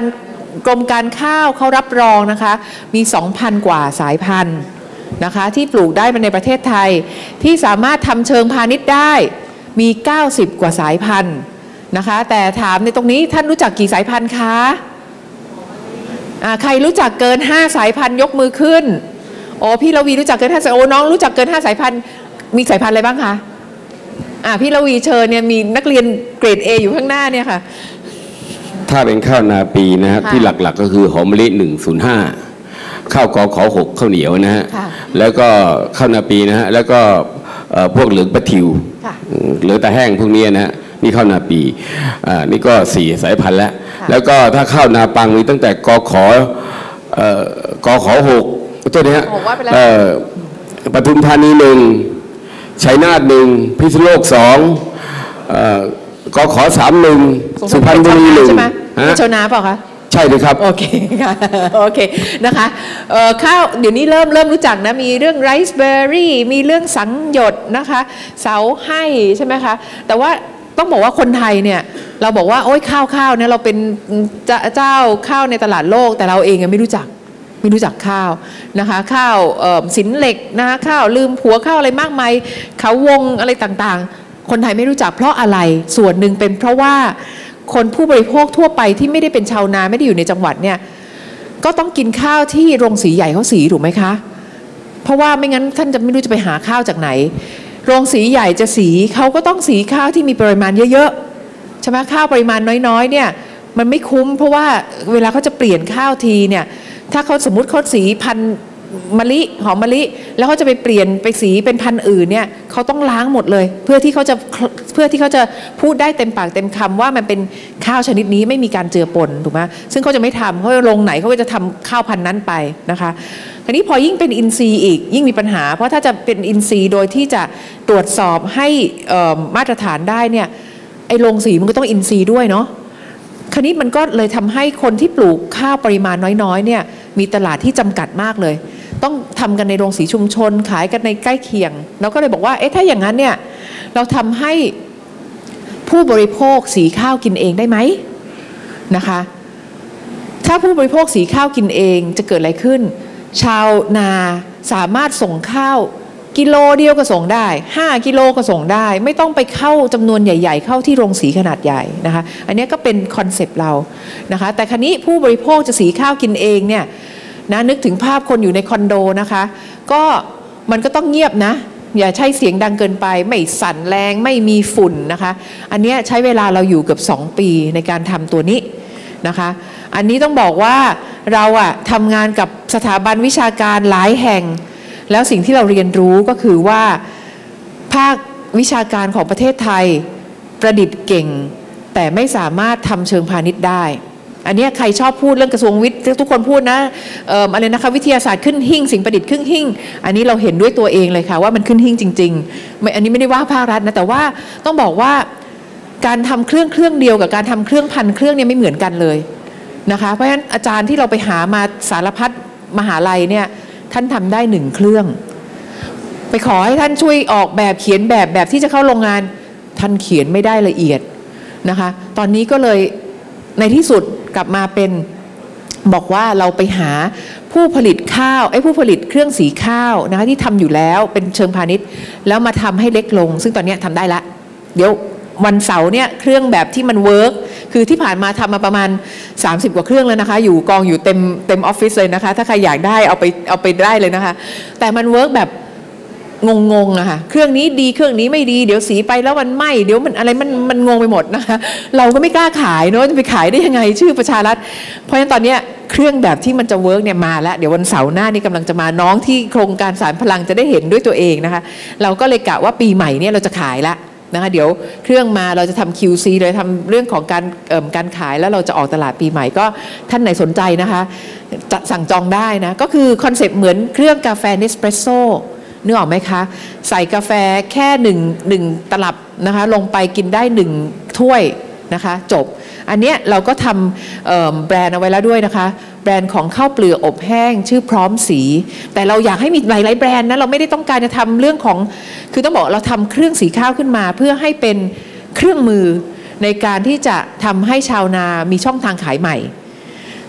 กรมการข้าวเขารับรองนะคะมี สองพัน กว่าสายพันธุ์นะคะที่ปลูกได้ในประเทศไทยที่สามารถทำเชิงพาณิชย์ได้มี เก้าสิบ กว่าสายพันธุ์นะคะแต่ถามในตรงนี้ท่านรู้จักกี่สายพันธุ์คะใครรู้จักเกินห้าสายพันธุ์ยกมือขึ้นโอ้พี่ละวีรู้จักเกินห้าสายโอ้น้องรู้จักเกินห้าสายพันธุ์มีสายพันธุ์อะไรบ้างคะอ่าพี่ละวีเชิญเนี่ยมีนักเรียนเกรด A อยู่ข้างหน้าเนี่ยค่ะถ้าเป็นข้าวนาปีนะฮะที่หลักๆก็คือหอมมะลิหนึ่งศูนย์ห้าข้าวกอขอหกข้าวเหนียวนะฮะแล้วก็ข้าวนาปีนะฮะแล้วก็พวกเหลืองปะทิวเหลืองตะแห้งพวกนี้นะฮะนี่ข้าวนาปีอ่านี่ก็สี่สายพันธุ์แล้วแล้วก็ถ้าข้าวนาปังมีตั้งแต่กอขอกอขอหกตัวนี้ฮะปทุมธานีหนึ่งชัยนาทหนึ่งพิษณุโลกสองกอขอสามหนึ่งสุพรรณบุรีหนึ่งเป็นชาวนาเปล่าคะใช่เลยครับโอเคค่ะโอเคนะคะข้าวเดี๋ยวนี้เริ่มเริ่มรู้จักนะมีเรื่องไรซ์เบอร์รี่มีเรื่องสังหยดนะคะเสาให้ใช่ไหมคะแต่ว่าต้องบอกว่าคนไทยเนี่ยเราบอกว่าโอ้ยข้าวข้าวเนี่ยเราเป็นเจ้าข้าวในตลาดโลกแต่เราเองไม่รู้จักไม่รู้จักข้าวนะคะข้าวสินเหล็กนะคะข้าวลืมผัวข้าวอะไรมากมายเขาวงอะไรต่างๆคนไทยไม่รู้จักเพราะอะไรส่วนหนึ่งเป็นเพราะว่าคนผู้บริโภคทั่วไปที่ไม่ได้เป็นชาวนาไม่ได้อยู่ในจังหวัดเนี่ยก็ต้องกินข้าวที่โรงสีใหญ่เขาสีถูกไหมคะเพราะว่าไม่งั้นท่านจะไม่รู้จะไปหาข้าวจากไหนโรงสีใหญ่จะสีเขาก็ต้องสีข้าวที่มีปริมาณเยอะๆใช่ไหมข้าวปริมาณน้อยๆเนี่ยมันไม่คุ้มเพราะว่าเวลาเขาจะเปลี่ยนข้าวทีเนี่ยถ้าเขาสมมุติเขาสีพันธุ์มะลิหอมมะลิแล้วเขาจะไปเปลี่ยนไปสีเป็นพันธุ์อื่นเนี่ยเขาต้องล้างหมดเลยเพื่อที่เขาจะเพื่อที่เขาจะพูดได้เต็มปากเต็มคำว่ามันเป็นข้าวชนิดนี้ไม่มีการเจือปนถูกไหมซึ่งเขาจะไม่ทำเขาลงไหนเขาก็จะทำข้าวพันธุ์นั้นไปนะคะทีนี้พอยิ่งเป็นอินทรีย์อีกยิ่งมีปัญหาเพราะถ้าจะเป็นอินทรีย์โดยที่จะตรวจสอบให้มาตรฐานได้เนี่ยไอ้ลงสีมันก็ต้องอินทรีย์ด้วยเนาะคราวนี้มันก็เลยทำให้คนที่ปลูกข้าวปริมาณน้อยๆเนี่ยมีตลาดที่จำกัดมากเลยต้องทำกันในโรงสีชุมชนขายกันในใกล้เคียงเราก็เลยบอกว่าเอ๊ะถ้าอย่างนั้นเนี่ยเราทำให้ผู้บริโภคสีข้าวกินเองได้ไหมนะคะถ้าผู้บริโภคสีข้าวกินเองจะเกิดอะไรขึ้นชาวนาสามารถส่งข้าวกิโลเดียวก็ส่งได้ห้ากิโลก็ส่งได้ไม่ต้องไปเข้าจำนวนใหญ่ๆเข้าที่โรงสีขนาดใหญ่นะคะอันนี้ก็เป็นคอนเซปต์เรานะคะแต่คราวนี้ผู้บริโภคจะสีข้าวกินเองเนี่ยนะนึกถึงภาพคนอยู่ในคอนโดนะคะก็มันก็ต้องเงียบนะอย่าใช้เสียงดังเกินไปไม่สั่นแรงไม่มีฝุ่นนะคะอันนี้ใช้เวลาเราอยู่เกือบสองปีในการทำตัวนี้นะคะอันนี้ต้องบอกว่าเราอะทำงานกับสถาบันวิชาการหลายแห่งแล้วสิ่งที่เราเรียนรู้ก็คือว่าภาควิชาการของประเทศไทยประดิษฐ์เก่งแต่ไม่สามารถทำเชิงพาณิชย์ได้อันนี้ใครชอบพูดเรื่องกระทรวงวิทย์ทุกคนพูดนะเอ่ออะไรนะคะวิทยาศาสตร์ขึ้นหิ่งสิ่งประดิษฐ์ขึ้นหิ่งอันนี้เราเห็นด้วยตัวเองเลยค่ะว่ามันขึ้นหิ่งจริงๆไม่อันนี้ไม่ได้ว่าภาครัฐนะแต่ว่าต้องบอกว่าการทำเครื่องเครื่องเดียวกับการทำเครื่องพันเครื่องเนี่ยไม่เหมือนกันเลยนะคะเพราะฉะนั้นอาจารย์ที่เราไปหามาสารพัดมหาลัยเนี่ยท่านทำได้หนึ่งเครื่องไปขอให้ท่านช่วยออกแบบเขียนแบบแบบที่จะเข้าโรงงานท่านเขียนไม่ได้ละเอียดนะคะตอนนี้ก็เลยในที่สุดกลับมาเป็นบอกว่าเราไปหาผู้ผลิตข้าวไอ้ผู้ผลิตเครื่องสีข้าวนะคะที่ทำอยู่แล้วเป็นเชิงพาณิชย์แล้วมาทำให้เล็กลงซึ่งตอนนี้ทำได้ละเดี๋ยววันเสาร์เนี่ยเครื่องแบบที่มันเวิร์กคือที่ผ่านมาทำมาประมาณสามสิบกว่าเครื่องแล้วนะคะอยู่กองอยู่เต็มเต็มออฟฟิศเลยนะคะถ้าใครอยากได้เอาไปเอาไปได้เลยนะคะแต่มันเวิร์กแบบงงๆอะค่ะเครื่องนี้ดีเครื่องนี้ไม่ดีเดี๋ยวสีไปแล้วมันไหม้เดี๋ยวมันอะไรมันมันงงไปหมดนะคะเราก็ไม่กล้าขายเนาะจะไปขายได้ยังไงชื่อประชารัฐเพราะฉะนั้นตอนนี้เครื่องแบบที่มันจะเวิร์กเนี่ยมาแล้วเดี๋ยววันเสาร์หน้านี้กำลังจะมาน้องที่โครงการสารพลังจะได้เห็นด้วยตัวเองนะคะเราก็เลยกะว่าปีใหม่เนี่ยเราจะขายละนะคะเดี๋ยวเครื่องมาเราจะทำ คิว ซี เลยทำเรื่องของการเอ่อการขายแล้วเราจะออกตลาดปีใหม่ก็ท่านไหนสนใจนะคะจะสั่งจองได้นะก็คือคอนเซ็ปต์เหมือนเครื่องกาแฟเนสเปรสโซ่นึกออกไหมคะใส่กาแฟแค่หนึ่งหนึ่งตลับนะคะลงไปกินได้หนึ่งถ้วยนะคะจบอันเนี้ยเราก็ทำแบรนด์เอาไว้แล้วด้วยนะคะแบรนด์ของข้าวเปลือกอบแห้งชื่อพร้อมสีแต่เราอยากให้มีหลายๆแบรนด์นะเราไม่ได้ต้องการจะทำเรื่องของคือต้องบอกเราทำเครื่องสีข้าวขึ้นมาเพื่อให้เป็นเครื่องมือในการที่จะทำให้ชาวนามีช่องทางขายใหม่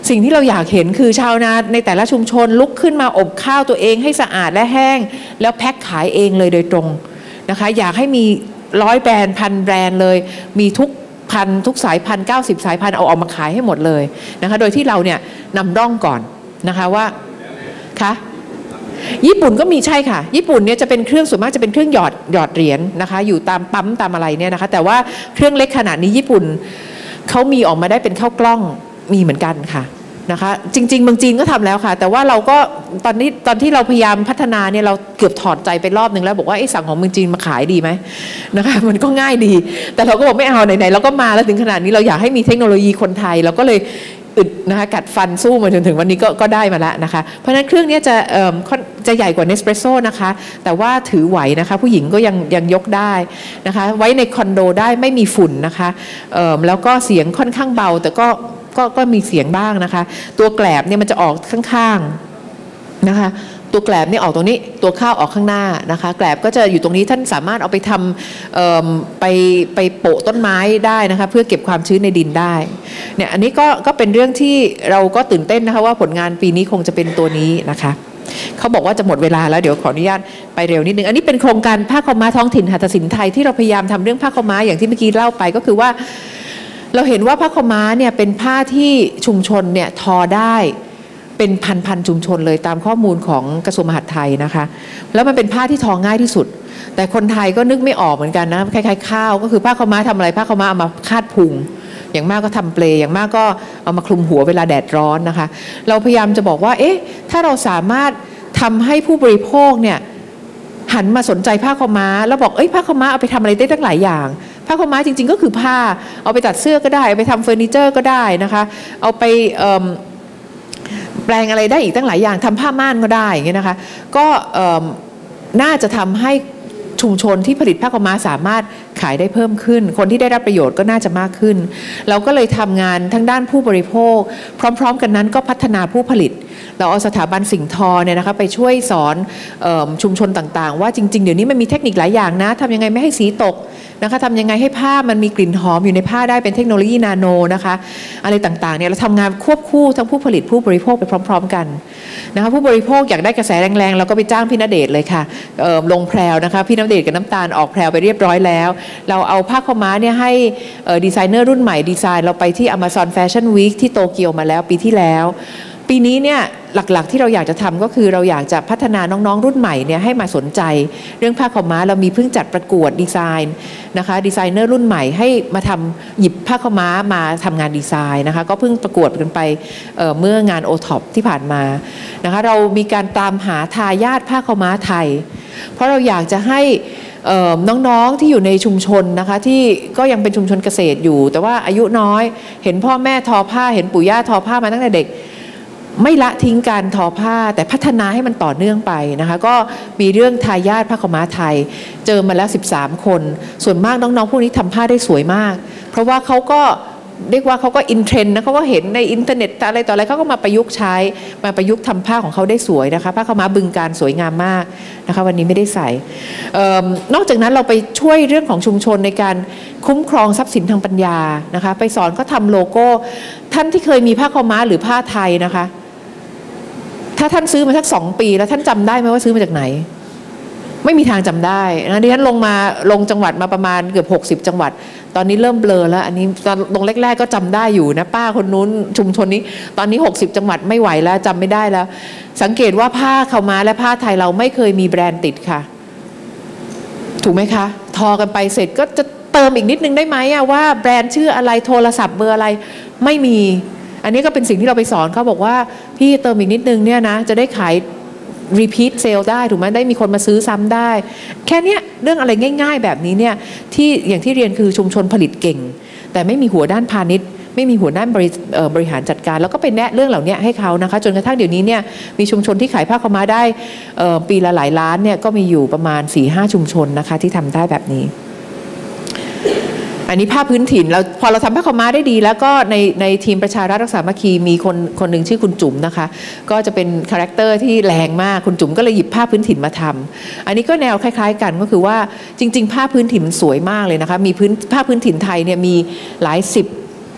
สิ่งที่เราอยากเห็นคือชาวนาในแต่ละชุมชนลุกขึ้นมาอบข้าวตัวเองให้สะอาดและแห้งแล้วแพ็คขายเองเลยโดยตรงนะคะอยากให้มีร้อยแบรนด์พันแบรนด์เลยมีทุกพันทุกสายพันธุ์เก้าสิบสายพันธุ์เอาออกมาขายให้หมดเลยนะคะโดยที่เราเนี่ยนำร่องก่อนนะคะว่าคะญี่ปุ่นก็มีใช่ค่ะญี่ปุ่นเนี่ยจะเป็นเครื่องส่วนมากจะเป็นเครื่องหยอดหยอดเหรียญ นะคะอยู่ตามปั๊มตามอะไรเนี่ยนะคะแต่ว่าเครื่องเล็กขนาดนี้ญี่ปุ่นเขามีออกมาได้เป็นข้าวกล้องมีเหมือนกันค่ะนะคะจริงๆเมืองจีนก็ทำแล้วค่ะแต่ว่าเราก็ตอนนี้ตอนที่เราพยายามพัฒนาเนี่ยเราเกือบถอดใจไปรอบนึงแล้วบอกว่าไอ้สั่งของเมืองจีนมาขายดีไหมนะคะมันก็ง่ายดีแต่เราก็บอกไม่เอาไหนๆเราก็มาแล้วถึงขนาดนี้เราอยากให้มีเทคโนโลยีคนไทยเราก็เลยอึดนะคะกัดฟันสู้มาจนถึงวันนี้ก็ก็ได้มาแล้วนะคะเพราะฉะนั้นเครื่องนี้จะเอ่อจะใหญ่กว่าเนสเปรสโซ่นะคะแต่ว่าถือไหวนะคะผู้หญิงก็ยังยังยกได้นะคะไว้ในคอนโดได้ไม่มีฝุ่นนะคะเอ่อแล้วก็เสียงค่อนข้างเบาแต่ก็ก็ก็มีเสียงบ้างนะคะตัวแกลบเนี่ยมันจะออกข้างๆนะคะตัวแกลบเนี่ยออกตรงนี้ตัวข้าวออกข้างหน้านะคะแกลบก็จะอยู่ตรงนี้ท่านสามารถเอาไปทำไปไปโปะต้นไม้ได้นะคะเพื่อเก็บความชื้นในดินได้เนี่ยอันนี้ก็ก็เป็นเรื่องที่เราก็ตื่นเต้นนะคะว่าผลงานปีนี้คงจะเป็นตัวนี้นะคะเขาบอกว่าจะหมดเวลาแล้วเดี๋ยวขออนุญาตไปเร็วนิดนึงอันนี้เป็นโครงการผ้าขาวม้าท้องถิ่นหัตถศิลป์ไทยที่เราพยายามทำเรื่องผ้าขาวม้าอย่างที่เมื่อกี้เล่าไปก็คือว่าเราเห็นว่าผ้าขาวม้าเนี่ยเป็นผ้าที่ชุมชนเนี่ยทอได้เป็นพันๆชุมชนเลยตามข้อมูลของกระทรวงมหาดไทยนะคะแล้วมันเป็นผ้าที่ทอง่ายที่สุดแต่คนไทยก็นึกไม่ออกเหมือนกันนะคล้ายๆข้าวก็คือผ้าขาวม้าทำอะไรผ้าขาวม้าเอามาคาดพุงอย่างมากก็ทำเปลอย่างมากก็เอามาคลุมหัวเวลาแดดร้อนนะคะเราพยายามจะบอกว่าเอ๊ะถ้าเราสามารถทำให้ผู้บริโภคเนี่ยหันมาสนใจผ้าขาวม้าแล้วบอกเอ้ยผ้าขาวม้าเอาไปทำอะไรได้ตั้งหลายอย่างผ้าขาวม้าจริงๆก็คือผ้าเอาไปตัดเสื้อก็ได้เอาไปทำเฟอร์นิเจอร์ก็ได้นะคะเอาไปแปลงอะไรได้อีกตั้งหลายอย่างทำผ้าม่านก็ได้อย่างเงี้ยนะคะก็น่าจะทำให้ชุมชนที่ผลิตผ้าขาวม้าสามารถขายได้เพิ่มขึ้นคนที่ได้รับประโยชน์ก็น่าจะมากขึ้นเราก็เลยทำงานทั้งด้านผู้บริโภคพร้อมๆกันนั้นก็พัฒนาผู้ผลิตเราเอาสถาบันสิ่งทอเนี่ยนะคะไปช่วยสอนชุมชนต่างๆว่าจริงๆเดี๋ยวนี้มันมีเทคนิคหลายอย่างนะทำยังไงไม่ให้สีตกนะคะทำยังไงให้ผ้ามันมีกลิ่นหอมอยู่ในผ้าได้เป็นเทคโนโลยีนาโนนะคะอะไรต่างๆเนี่ยเราทำงานควบคู่ทั้งผู้ผลิตผู้บริโภคไปพร้อมๆกันนะคะผู้บริโภคอยากได้กระแสแรงๆเราก็ไปจ้างพี่ณเดชน์เลยค่ะลงแพรวนะคะพี่ณเดชน์กับน้ำตาลออกแพรวไปเรียบร้อยแล้วเราเอาผ้าขาวม้าเนี่ยให้ดีไซเนอร์รุ่นใหม่ดีไซน์เราไปที่ Amazon Fashion Week ที่โตเกียวมาแล้วปีที่แล้วปีนี้เนี่ยหลักๆที่เราอยากจะทำก็คือเราอยากจะพัฒนาน้องๆรุ่นใหม่เนี่ยให้มาสนใจเรื่องผ้าขาวม้าเรามีเพิ่งจัดประกวดดีไซน์นะคะดีไซเนอร์รุ่นใหม่ให้มาทำหยิบผ้าขาวม้ามาทำงานดีไซน์นะคะก็เพิ่งประกวดกันไป เอ่อ เมื่องาน โอ ท็อป ที่ผ่านมานะคะเรามีการตามหาทายาทผ้าขาวม้าไทยเพราะเราอยากจะให้น้องๆที่อยู่ในชุมชนนะคะที่ก็ยังเป็นชุมชนเกษตรอยู่แต่ว่าอายุน้อยเห็นพ่อแม่ทอผ้าเห็นปู่ย่าทอผ้ามาตั้งแต่เด็กไม่ละทิ้งการทอผ้าแต่พัฒนาให้มันต่อเนื่องไปนะคะก็มีเรื่องทายาทผ้าขาวม้าไทยเจอมาแล้วสิบสามคนส่วนมากน้องๆพวกนี้ทำผ้าได้สวยมากเพราะว่าเขาก็เรียกว่าเขาก็อินเทรนด์นะเขาก็เห็นในอินเทอร์เน็ตอะไรต่ออะไรเขาก็มาประยุกต์ใช้มาประยุกต์ทำผ้าของเขาได้สวยนะคะผ้าขาวม้าบึงการสวยงามมากนะคะวันนี้ไม่ได้ใส่นอกจากนั้นเราไปช่วยเรื่องของชุมชนในการคุ้มครองทรัพย์สินทางปัญญานะคะไปสอนเขาทำโลโก้ท่านที่เคยมีผ้าขาวม้าหรือผ้าไทยนะคะถ้าท่านซื้อมาสักสองปีแล้วท่านจำได้ไหมว่าซื้อมาจากไหนไม่มีทางจำได้นะดิฉันลงมาลงจังหวัดมาประมาณเกือบหกสิบจังหวัดตอนนี้เริ่มเบลอแล้วอันนี้ตอนลงแรกๆก็จำได้อยู่นะป้าคนนู้นชุมชนนี้ตอนนี้หกสิบจังหวัดไม่ไหวแล้วจำไม่ได้แล้วสังเกตว่าผ้าขาวม้าและผ้าไทยเราไม่เคยมีแบรนด์ติดค่ะถูกไหมคะทอกันไปเสร็จก็จะเติมอีกนิดนึงได้ไหมอะว่าแบรนด์ชื่ออะไรโทรศัพท์เบอร์อะไรไม่มีอันนี้ก็เป็นสิ่งที่เราไปสอนเขาบอกว่าพี่เติมอีกนิดนึงเนี่ยนะจะได้ขายrepeat sale ได้ถูกไหมได้มีคนมาซื้อซ้ำได้แค่นี้เรื่องอะไรง่ายๆแบบนี้เนี่ยที่อย่างที่เรียนคือชุมชนผลิตเก่งแต่ไม่มีหัวด้านพาณิชย์ไม่มีหัวด้านบริบริหารจัดการแล้วก็เป็นแนะเรื่องเหล่านี้ให้เขานะคะจนกระทั่งเดี๋ยวนี้เนี่ยมีชุมชนที่ขายผ้าขาวม้าได้ปีละหลายล้านเนี่ยก็มีอยู่ประมาณ สี่ห้า ชุมชนนะคะที่ทำได้แบบนี้อันนี้ผ้าพื้นถิ่นเราพอเราทำผ้าขาวม้าได้ดีแล้วก็ในในทีมประชารัฐรักษามัคคีมีคนคนหนึ่งชื่อคุณจุ๋มนะคะก็จะเป็นคาแรคเตอร์ที่แรงมากคุณจุ๋มก็เลยหยิบผ้าพื้นถิ่นมาทำอันนี้ก็แนวคล้ายๆกันก็คือว่าจริงๆผ้าพื้นถิ่นมันสวยมากเลยนะคะมีพื้นผ้าพื้นถิ่นไทยเนี่ยมีหลายสิบ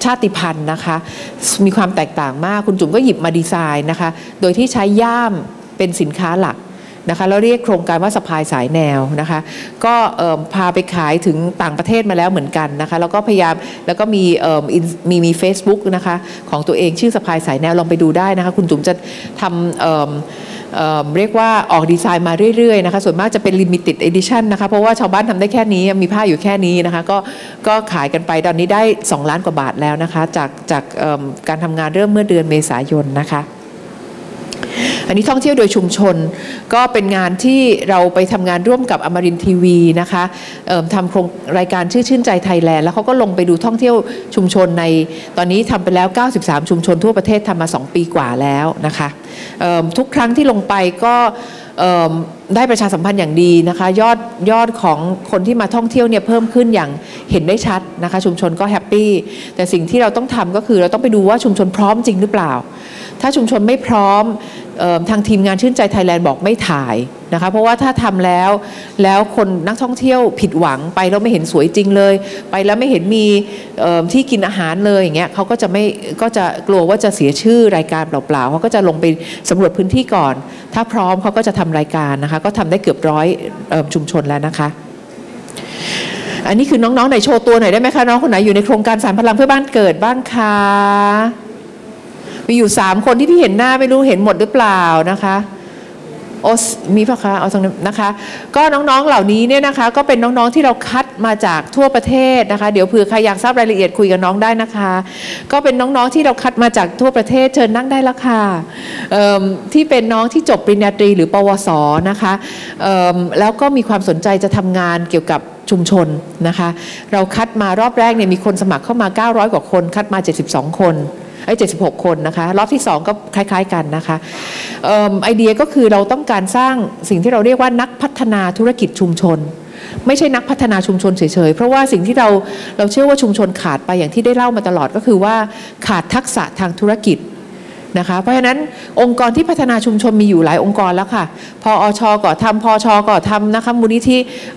ชาติพันธุ์นะคะมีความแตกต่างมากคุณจุ๋มก็หยิบมาดีไซน์นะคะโดยที่ใช้ย่ามเป็นสินค้าหลักนะคะแล้วเรียกโครงการว่าสะพายสายแนวนะคะก็พาไปขายถึงต่างประเทศมาแล้วเหมือนกันนะคะแล้วก็พยายามแล้วก็มีมีมี Facebook นะคะของตัวเองชื่อสะพายสายแนวลองไปดูได้นะคะคุณจุ๋มจะทำเเ, เรียกว่าออกดีไซน์มาเรื่อยๆนะคะส่วนมากจะเป็น limited edition นะคะเพราะว่าชาวบ้านทำได้แค่นี้มีผ้าอยู่แค่นี้นะคะก็ก็ขายกันไปตอนนี้ได้สองล้านกว่าบาทแล้วนะคะจากจากการทำงานเริ่มเมื่อเดือนเมษายนนะคะอันนี้ท่องเที่ยวโดยชุมชนก็เป็นงานที่เราไปทำงานร่วมกับอมรินทร์ทีวีนะคะทำโครงรายการชื่อชื่นใจไทยแลนด์แล้วเขาก็ลงไปดูท่องเที่ยวชุมชนในตอนนี้ทำไปแล้วเก้าสิบสามชุมชนทั่วประเทศทำมาสองปีกว่าแล้วนะคะทุกครั้งที่ลงไปก็ได้ประชาสัมพันธ์อย่างดีนะคะยอดยอดของคนที่มาท่องเที่ยวเนี่ยเพิ่มขึ้นอย่างเห็นได้ชัดนะคะชุมชนก็แฮปปี้แต่สิ่งที่เราต้องทำก็คือเราต้องไปดูว่าชุมชนพร้อมจริงหรือเปล่าถ้าชุมชนไม่พร้อมทางทีมงานชื่นใจไทยแลนด์บอกไม่ถ่ายนะคะเพราะว่าถ้าทำแล้วแล้วคนนักท่องเที่ยวผิดหวังไปแล้วไม่เห็นสวยจริงเลยไปแล้วไม่เห็นมีที่กินอาหารเลยอย่างเงี้ยเขาก็จะไม่ก็จะกลัวว่าจะเสียชื่อรายการเปล่าๆเขาก็จะลงไปสำรวจพื้นที่ก่อนถ้าพร้อมเขาก็จะทำรายการนะคะก็ทำได้เกือบร้อยชุมชนแล้วนะคะอันนี้คือน้องๆไหนโชว์ตัวหน่อยได้ไหมคะน้องคนไหนอยู่ในโครงการสารพลังเพื่อบ้านเกิดบ้างคะมีอยู่สามคนที่พี่เห็นหน้าไม่รู้เห็นหมดหรือเปล่านะคะโอมีปะคะเอาตรงนี้นะคะก็น้องๆเหล่านี้เนี่ยนะคะก็เป็นน้องๆที่เราคัดมาจากทั่วประเทศนะคะเดี๋ยวเผื่อใครอยากทราบรายละเอียดคุยกับน้องได้นะคะก็เป็นน้องๆที่เราคัดมาจากทั่วประเทศเชิญนั่งได้ละค่ะที่เป็นน้องที่จบปริญญาตรีหรือปวสนะคะแล้วก็มีความสนใจจะทำงานเกี่ยวกับชุมชนนะคะเราคัดมารอบแรกเนี่ยมีคนสมัครเข้ามาเก้าร้อยกว่าคนคัดมาเจ็ดสิบสองคนไอ้เจ็ดสิบหกคนนะคะรอบที่สองก็คล้ายๆกันนะคะเอ่อไอเดียก็คือเราต้องการสร้างสิ่งที่เราเรียกว่านักพัฒนาธุรกิจชุมชนไม่ใช่นักพัฒนาชุมชนเฉยๆเพราะว่าสิ่งที่เราเราเชื่อว่าชุมชนขาดไปอย่างที่ได้เล่ามาตลอดก็คือว่าขาดทักษะทางธุรกิจนะคะเพราะฉะนั้นองค์กรที่พัฒนาชุมชนมีอยู่หลายองค์กรแล้วค่ะพอช.ก็ทำพช.ก็ทำนะคะมูลนิธิ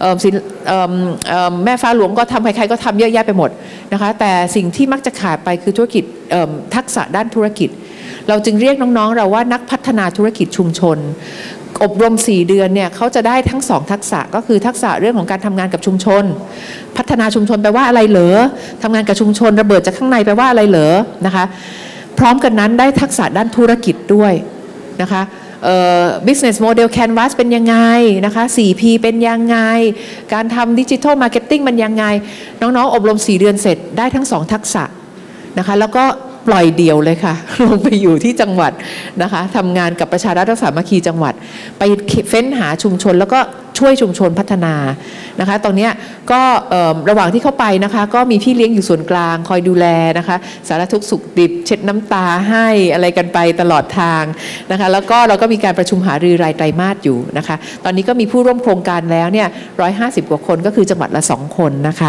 แม่ฟ้าหลวงก็ทำใครๆก็ทำเยอะแยะไปหมดนะคะแต่สิ่งที่มักจะขาดไปคือธุรกิจทักษะด้านธุรกิจเราจึงเรียกน้องๆเราว่านักพัฒนาธุรกิจชุมชนอบรมสี่เดือนเนี่ยเขาจะได้ทั้งสองทักษะก็คือทักษะเรื่องของการทำงานกับชุมชนพัฒนาชุมชนแปลว่าอะไรเหรอทำงานกับชุมชนระเบิดจากข้างในแปลว่าอะไรเหรอนะคะพร้อมกันนั้นได้ทักษะด้านธุรกิจด้วยนะคะเอ่อ business model canvas เป็นยังไงนะคะ โฟร์ พี เป็นยังไงการทำ digital marketing มันยังไงน้องๆอบรมสี่เดือนเสร็จได้ทั้งสองทักษะนะคะแล้วก็ปล่อยเดี่ยวเลยค่ะลงไปอยู่ที่จังหวัดนะคะทำงานกับประชารัฐสามัคคีจังหวัดไปเฟ้นหาชุมชนแล้วก็ช่วยชุมชนพัฒนานะคะตอนนี้ก็ระหว่างที่เข้าไปนะคะก็มีพี่เลี้ยงอยู่ส่วนกลางคอยดูแลนะคะสารทุกข์สุขดิบเช็ดน้ำตาให้อะไรกันไปตลอดทางนะคะแล้วก็เราก็มีการประชุมหารือรายไตรมาสอยู่นะคะตอนนี้ก็มีผู้ร่วมโครงการแล้วเนี่ยหนึ่งร้อยห้าสิบกว่าคนก็คือจังหวัดละสองคนนะคะ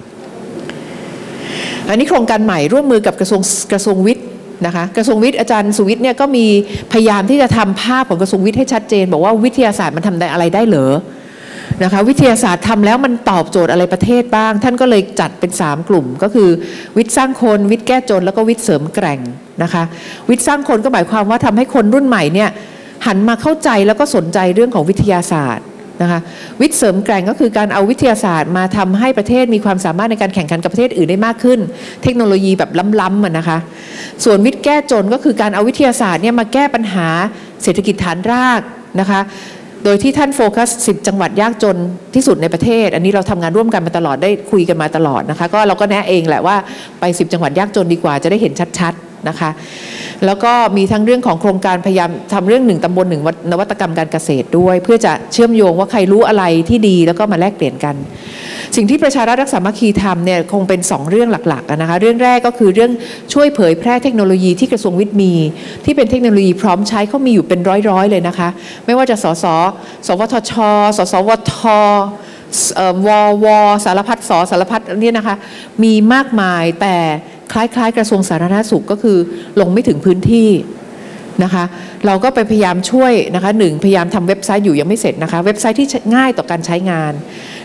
อันนี้โครงการใหม่ร่วมมือกับกระทรวงกระทรวงวิทย์นะคะกระทรวงวิทย์อาจารย์สุวิทย์เนี่ยก็มีพยายามที่จะทำภาพของกระทรวงวิทย์ให้ชัดเจนบอกว่าวิทยาศาสตร์มันทำได้อะไรได้เหรอนะคะวิทยาศาสตร์ทำแล้วมันตอบโจทย์อะไรประเทศบ้างท่านก็เลยจัดเป็นสามกลุ่มก็คือวิทย์สร้างคนวิทย์แก้จนแล้วก็วิทย์เสริมแกร่งนะคะวิทย์สร้างคนก็หมายความว่าทำให้คนรุ่นใหม่เนี่ยหันมาเข้าใจแล้วก็สนใจเรื่องของวิทยาศาสตร์นะคะวิทย์เสริมแกร่งก็คือการเอาวิทยาศาสตร์มาทำให้ประเทศมีความสามารถในการแข่งขันกับประเทศอื่นได้มากขึ้นเทคโนโลยีแบบล้ำๆมันนะคะส่วนวิทย์แก้จนก็คือการเอาวิทยาศาสตร์เนี่ยมาแก้ปัญหาเศรษฐกิจฐานรากนะคะโดยที่ท่านโฟกัสสิบจังหวัดยากจนที่สุดในประเทศอันนี้เราทำงานร่วมกันมาตลอดได้คุยกันมาตลอดนะคะก็เราก็แนะเองแหละว่าไปสิบจังหวัดยากจนดีกว่าจะได้เห็นชัดๆนะคะแล้วก็มีทั้งเรื่องของโครงการพยายามทำเรื่องหนึ่งตำบลหนึ่งนวัตกรรมการเกษตรด้วยเพื่อจะเชื่อมโยงว่าใครรู้อะไรที่ดีแล้วก็มาแลกเปลี่ยนกันสิ่งที่ประชารัฐรักษาสามัคคีทำเนี่ยคงเป็นสองเรื่องหลักๆนะคะเรื่องแรกก็คือเรื่องช่วยเผยแพร่เทคโนโลยีที่กระทรวงวิทย์มีที่เป็นเทคโนโลยีพร้อมใช้เขามีอยู่เป็นร้อยๆเลยนะคะไม่ว่าจะสสสวทชสสวทววสารพัดสสารพัดนี่นะคะมีมากมายแต่คล้ายๆกระทรวงสาธารณสุขก็คือลงไม่ถึงพื้นที่นะคะเราก็ไปพยายามช่วยนะคะหนึ่งพยายามทำเว็บไซต์อยู่ยังไม่เสร็จนะคะเว็บไซต์ที่ง่ายต่อการใช้งาน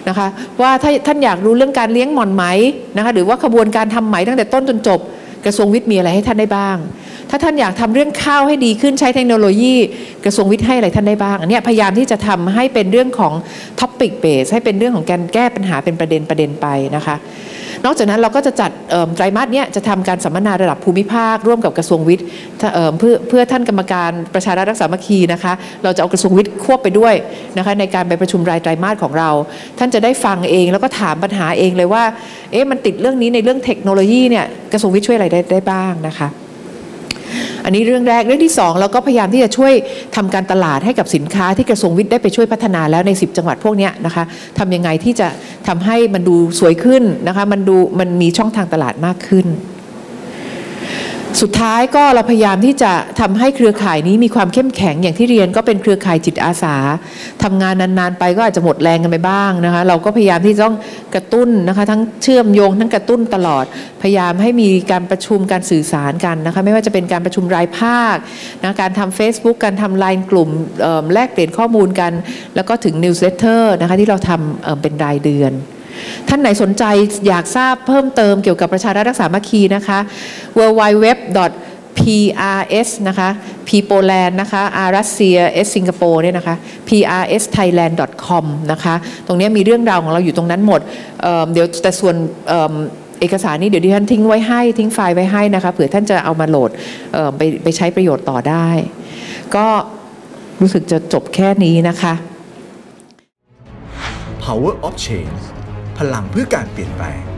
นะคะว่าถ้าท่านอยากรู้เรื่องการเลี้ยงหม่อนไหมนะคะหรือว่าขบวนการทำไหมตั้งแต่ต้นจนจบกระทรวงวิทย์มีอะไรให้ท่านได้บ้างถ้าท่านอยากทำเรื่องข้าวให้ดีขึ้นใช้เทคโนโลยีกระทรวงวิทย์ให้อะไรท่านได้บ้างอันนี้พยายามที่จะทำให้เป็นเรื่องของ topic base ให้เป็นเรื่องของการแก้ปัญหาเป็นประเด็นประเด็นไปนะคะนอกจากนั้นเราก็จะจัดไตรมาสนี้จะทำการสัมมนาระดับภูมิภาคร่วมกับกระทรวงวิทย์เพื่อเพื่อท่านกรรมการประชารัฐรักษามัคคีนะคะเราจะเอากระทรวงวิทย์ควบไปด้วยนะคะในการไปประชุมรายไตรมาสของเราท่านจะได้ฟังเองแล้วก็ถามปัญหาเองเลยว่าเอ๊ะมันติดเรื่องนี้ในเรื่องเทคโนโลยีเนี่ยกระทรวงวิทย์ช่วยอะไรได้ได้บ้างนะคะอันนี้เรื่องแรกเรื่องที่สองเราก็พยายามที่จะช่วยทำการตลาดให้กับสินค้าที่กระทรวงวิทย์ได้ไปช่วยพัฒนาแล้วในสิบจังหวัดพวกนี้นะคะทำยังไงที่จะทำให้มันดูสวยขึ้นนะคะมันดูมันมีช่องทางตลาดมากขึ้นสุดท้ายก็เราพยายามที่จะทำให้เครือข่ายนี้มีความเข้มแข็งอย่างที่เรียนก็เป็นเครือข่ายจิตอาสาทำงานนานๆไปก็อาจจะหมดแรงกันไปบ้างนะคะเราก็พยายามที่ต้องกระตุ้นนะคะทั้งเชื่อมโยงทั้งกระตุ้นตลอดพยายามให้มีการประชุมการสื่อสารกันนะคะไม่ว่าจะเป็นการประชุมรายภาคนะการทำ Facebook การทำไลน์กลุ่มแลกเปลี่ยนข้อมูลกันแล้วก็ถึง Newsletter นะคะที่เราทำเป็นรายเดือนท่านไหนสนใจอยากทราบเพิ่มเติมเกี่ยวกับประชารัฐรักษามัคคีนะคะ ดับเบิลยู ดับเบิลยู ดับเบิลยู ดับเบิลยู ดอท พี อาร์ เอส นะคะ P Poland นะคะ R รัสเซีย S สิงคโปร์เนี่ยนะคะ พี อาร์ เอส ไทยแลนด์ ดอท คอม นะคะตรงนี้มีเรื่องราวของเราอยู่ตรงนั้นหมด เ, เดี๋ยวแต่ส่วน เ, เอกสารนี้เดี๋ยวดิฉันทิ้งไว้ให้ทิ้งไฟล์ไว้ให้นะคะเผื่อท่านจะเอามาโหลดไปไปใช้ประโยชน์ต่อได้ก็รู้สึกจะจบแค่นี้นะคะ Power of Change พลังเพื่อการเปลี่ยนแปลง